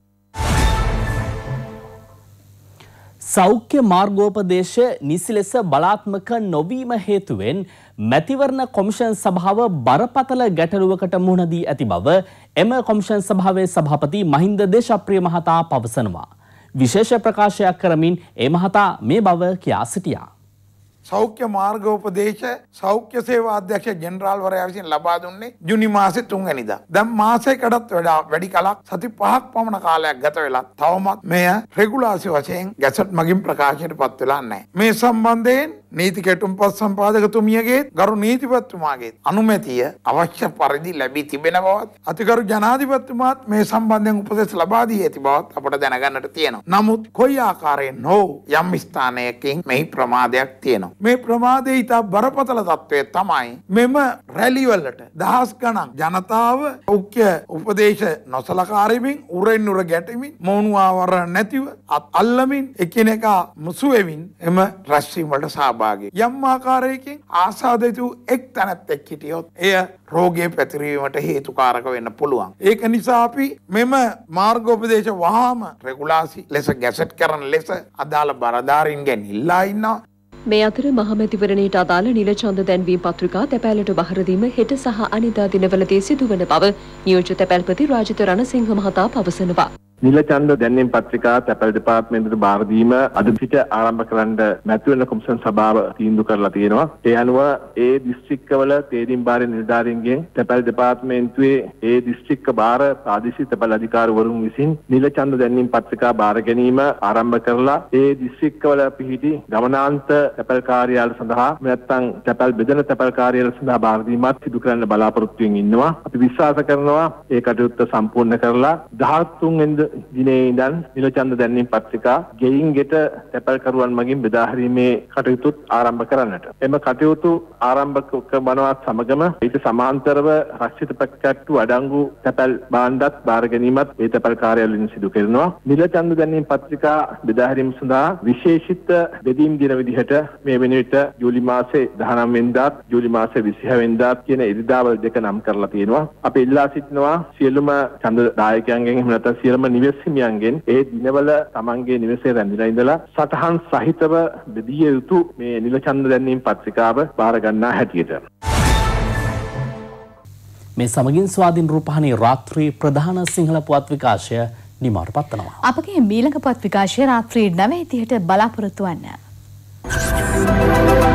සෞඛ්‍ය මාර්ගෝපදේශ නිසි ලෙස බලාත්මක නොවීම හේතුවෙන් මැතිවරණ කොමිෂන් සභාව බරපතල ගැටලුවකට මුහුණ දී ඇති බව එම කොමිෂන් සභාවේ සභාපති මහින්ද දේශප්‍රිය මහතා පවසනවා. විශේෂ ප්‍රකාශයක් කරමින් ඒ මහතා මේ බව කියා සිටියා. සෞඛ්‍ය මාර්ගෝපදේශ සෞඛ්‍ය සේවා අධ්‍යක්ෂ ජෙනරාල්වරයා විසින් ලබා දුන්නේ ජුනි මාසේ තුන් වෙනිදා. දැන් මාසයකටත් වඩා වැඩි කලක් සති පහක් පමණ කාලයක් ගත වෙලා තවමත් මෙය රෙගුලාසි වශයෙන් ගැසට් මගින් ප්‍රකාශයට පත් වෙලා නැහැ. මේ සම්බන්ධයෙන් නීති කෙටුම්පත් සම්පාදකතුමියගේ ගරු නීතිපතිතුමාගේ අනුමැතිය අවශ්‍ය පරිදි ලැබී තිබෙන බවත් අතිගරු ජනාධිපතිතුමාත් මේ සම්බන්ධයෙන් උපදෙස් ලබා දී ඇති බවත් අපට දැනගන්නට තියෙනවා. නමුත් කොයි ආකාරයෙන් හෝ යම් ස්ථානයකින් මෙහි ප්‍රමාදයක් තියෙනවා. මේ ප්‍රමාදයේ ඉතා බරපතල තත්ත්වය තමයි මෙම රැලි වලට දහස් ගණන් ජනතාව සෞඛ්‍ය උපදේශ නොසලකාරමින් උරෙන් උර ගැටෙමින් මෝනුවාවර නැතිව අත් අල්ලමින් එකිනෙකා මුසු වෙමින් එම රැස්වීම වලට සහභාගී යම් ආකාරයකින් ආසාදිත එක් තැනැත්තෙක් හිටියොත් එය රෝගය පැතිරීමට හේතුකාරක වෙන්න පුළුවන්. ඒක නිසා අපි මෙම මාර්ගෝපදේශ වහාම රෙගුලාසි ලෙස ගැසට් කරන ලෙස අදාළ බලධාරීන්ගෙන් ඉල්ලා ඉන්නවා. මේ අතර මහමැතිවරණයට අදාළ නිල ඡන්ද දැන්වීම් පත්‍රිකා තැපෑලට බහර දීම හෙට සහ අනිදා දිනවලදී සිදුවන බව නියෝජ්‍ය තැපැල්පති රාජිත රණසිංහ මහතා පවසනවා. නිල ඡන්ද දැන්වීම් පත්‍රිකා තැපැල් දෙපාර්තමේන්තුවට බාර දීම අද සිට ආරම්භ කරන්න මැතිවරණ කොමිෂන් සභාව තීන්දුව කරලා තියෙනවා. ඒ අනුව ඒ දිස්ත්‍රික්කවල තේරීම් බාර නිලධාරීන්ගෙන් තැපැල් දෙපාර්තමේන්තුවේ ඒ දිස්ත්‍රික්ක බාර ප්‍රාදේශීය තැපැල් අධිකාරිවරුන් විසින් නිල ඡන්ද දැන්වීම් පත්‍රිකා බාර ගැනීම ආරම්භ කරලා ඒ දිස්ත්‍රික්කවල පිහිටි ගමනාන්ත තැපැල් කාර්යාල සඳහා නැත්නම් තැපැල් බෙදෙන තැපැල් කාර්යාල සඳහා බාර දීමත් සිදු කරන්න බලාපොරොත්තු වෙමින් ඉන්නවා. අපි විශ්වාස කරනවා ඒ කටයුත්ත සම්පූර්ණ කරලා දහස් තුන් වෙනිදා දිනේ ඉඳන් නිල ඡන්ද දැන්වීම් පත්‍රිකා ගෙයින් ගෙට තැපැල්කරුවන් මගින් බෙදා හැරීමේ කටයුතුත් ආරම්භ කරන්නට. එම කටයුතු ආරම්භ කරනවත් සමගම ඊට සමාන්තරව රක්ෂිත පැකට්ටු අඩංගු තැපැල් භාණ්ඩත් බාර ගැනීමත් ඒ තැපැල් කාර්යාලයෙන් සිදු කරනවා. නිල ඡන්ද දැන්වීම් පත්‍රිකා බෙදා හැරීම සඳහා විශේෂිත බෙදීම් දින විදිහට මේ වෙන විට ජූලි මාසේ දහනවය වෙනිදාත් ජූලි මාසේ විසිහය වෙනිදාත් කියන ඉරිදාවල් දෙක නම් කරලා තියෙනවා. අපි ඉල්ලා සිටිනවා සියලුම ඡන්ද දායකයන්ගෙන් එහෙම නැත්නම් සියලුම නිවෙස්හිමියන්ගෙන් ඒ දිනවල තමන්ගේ නිවසේ රැඳිලා ඉඳලා සටහන් සහිතව බෙදිය යුතු මේ නිල ඡන්ද දැන්වීම් පත්‍රිකාව බාර ගන්නා හැටියට. මේ සමගින් ස්වාධීන රූපහානි රාත්‍රී ප්‍රධාන සිංහල පුවත් විකාශය නිමාවට පත්වනවා. අපගේ මීළඟ පුවත් විකාශය රාත්‍රී නවය තිහට බලාපොරොත්තු වන්න.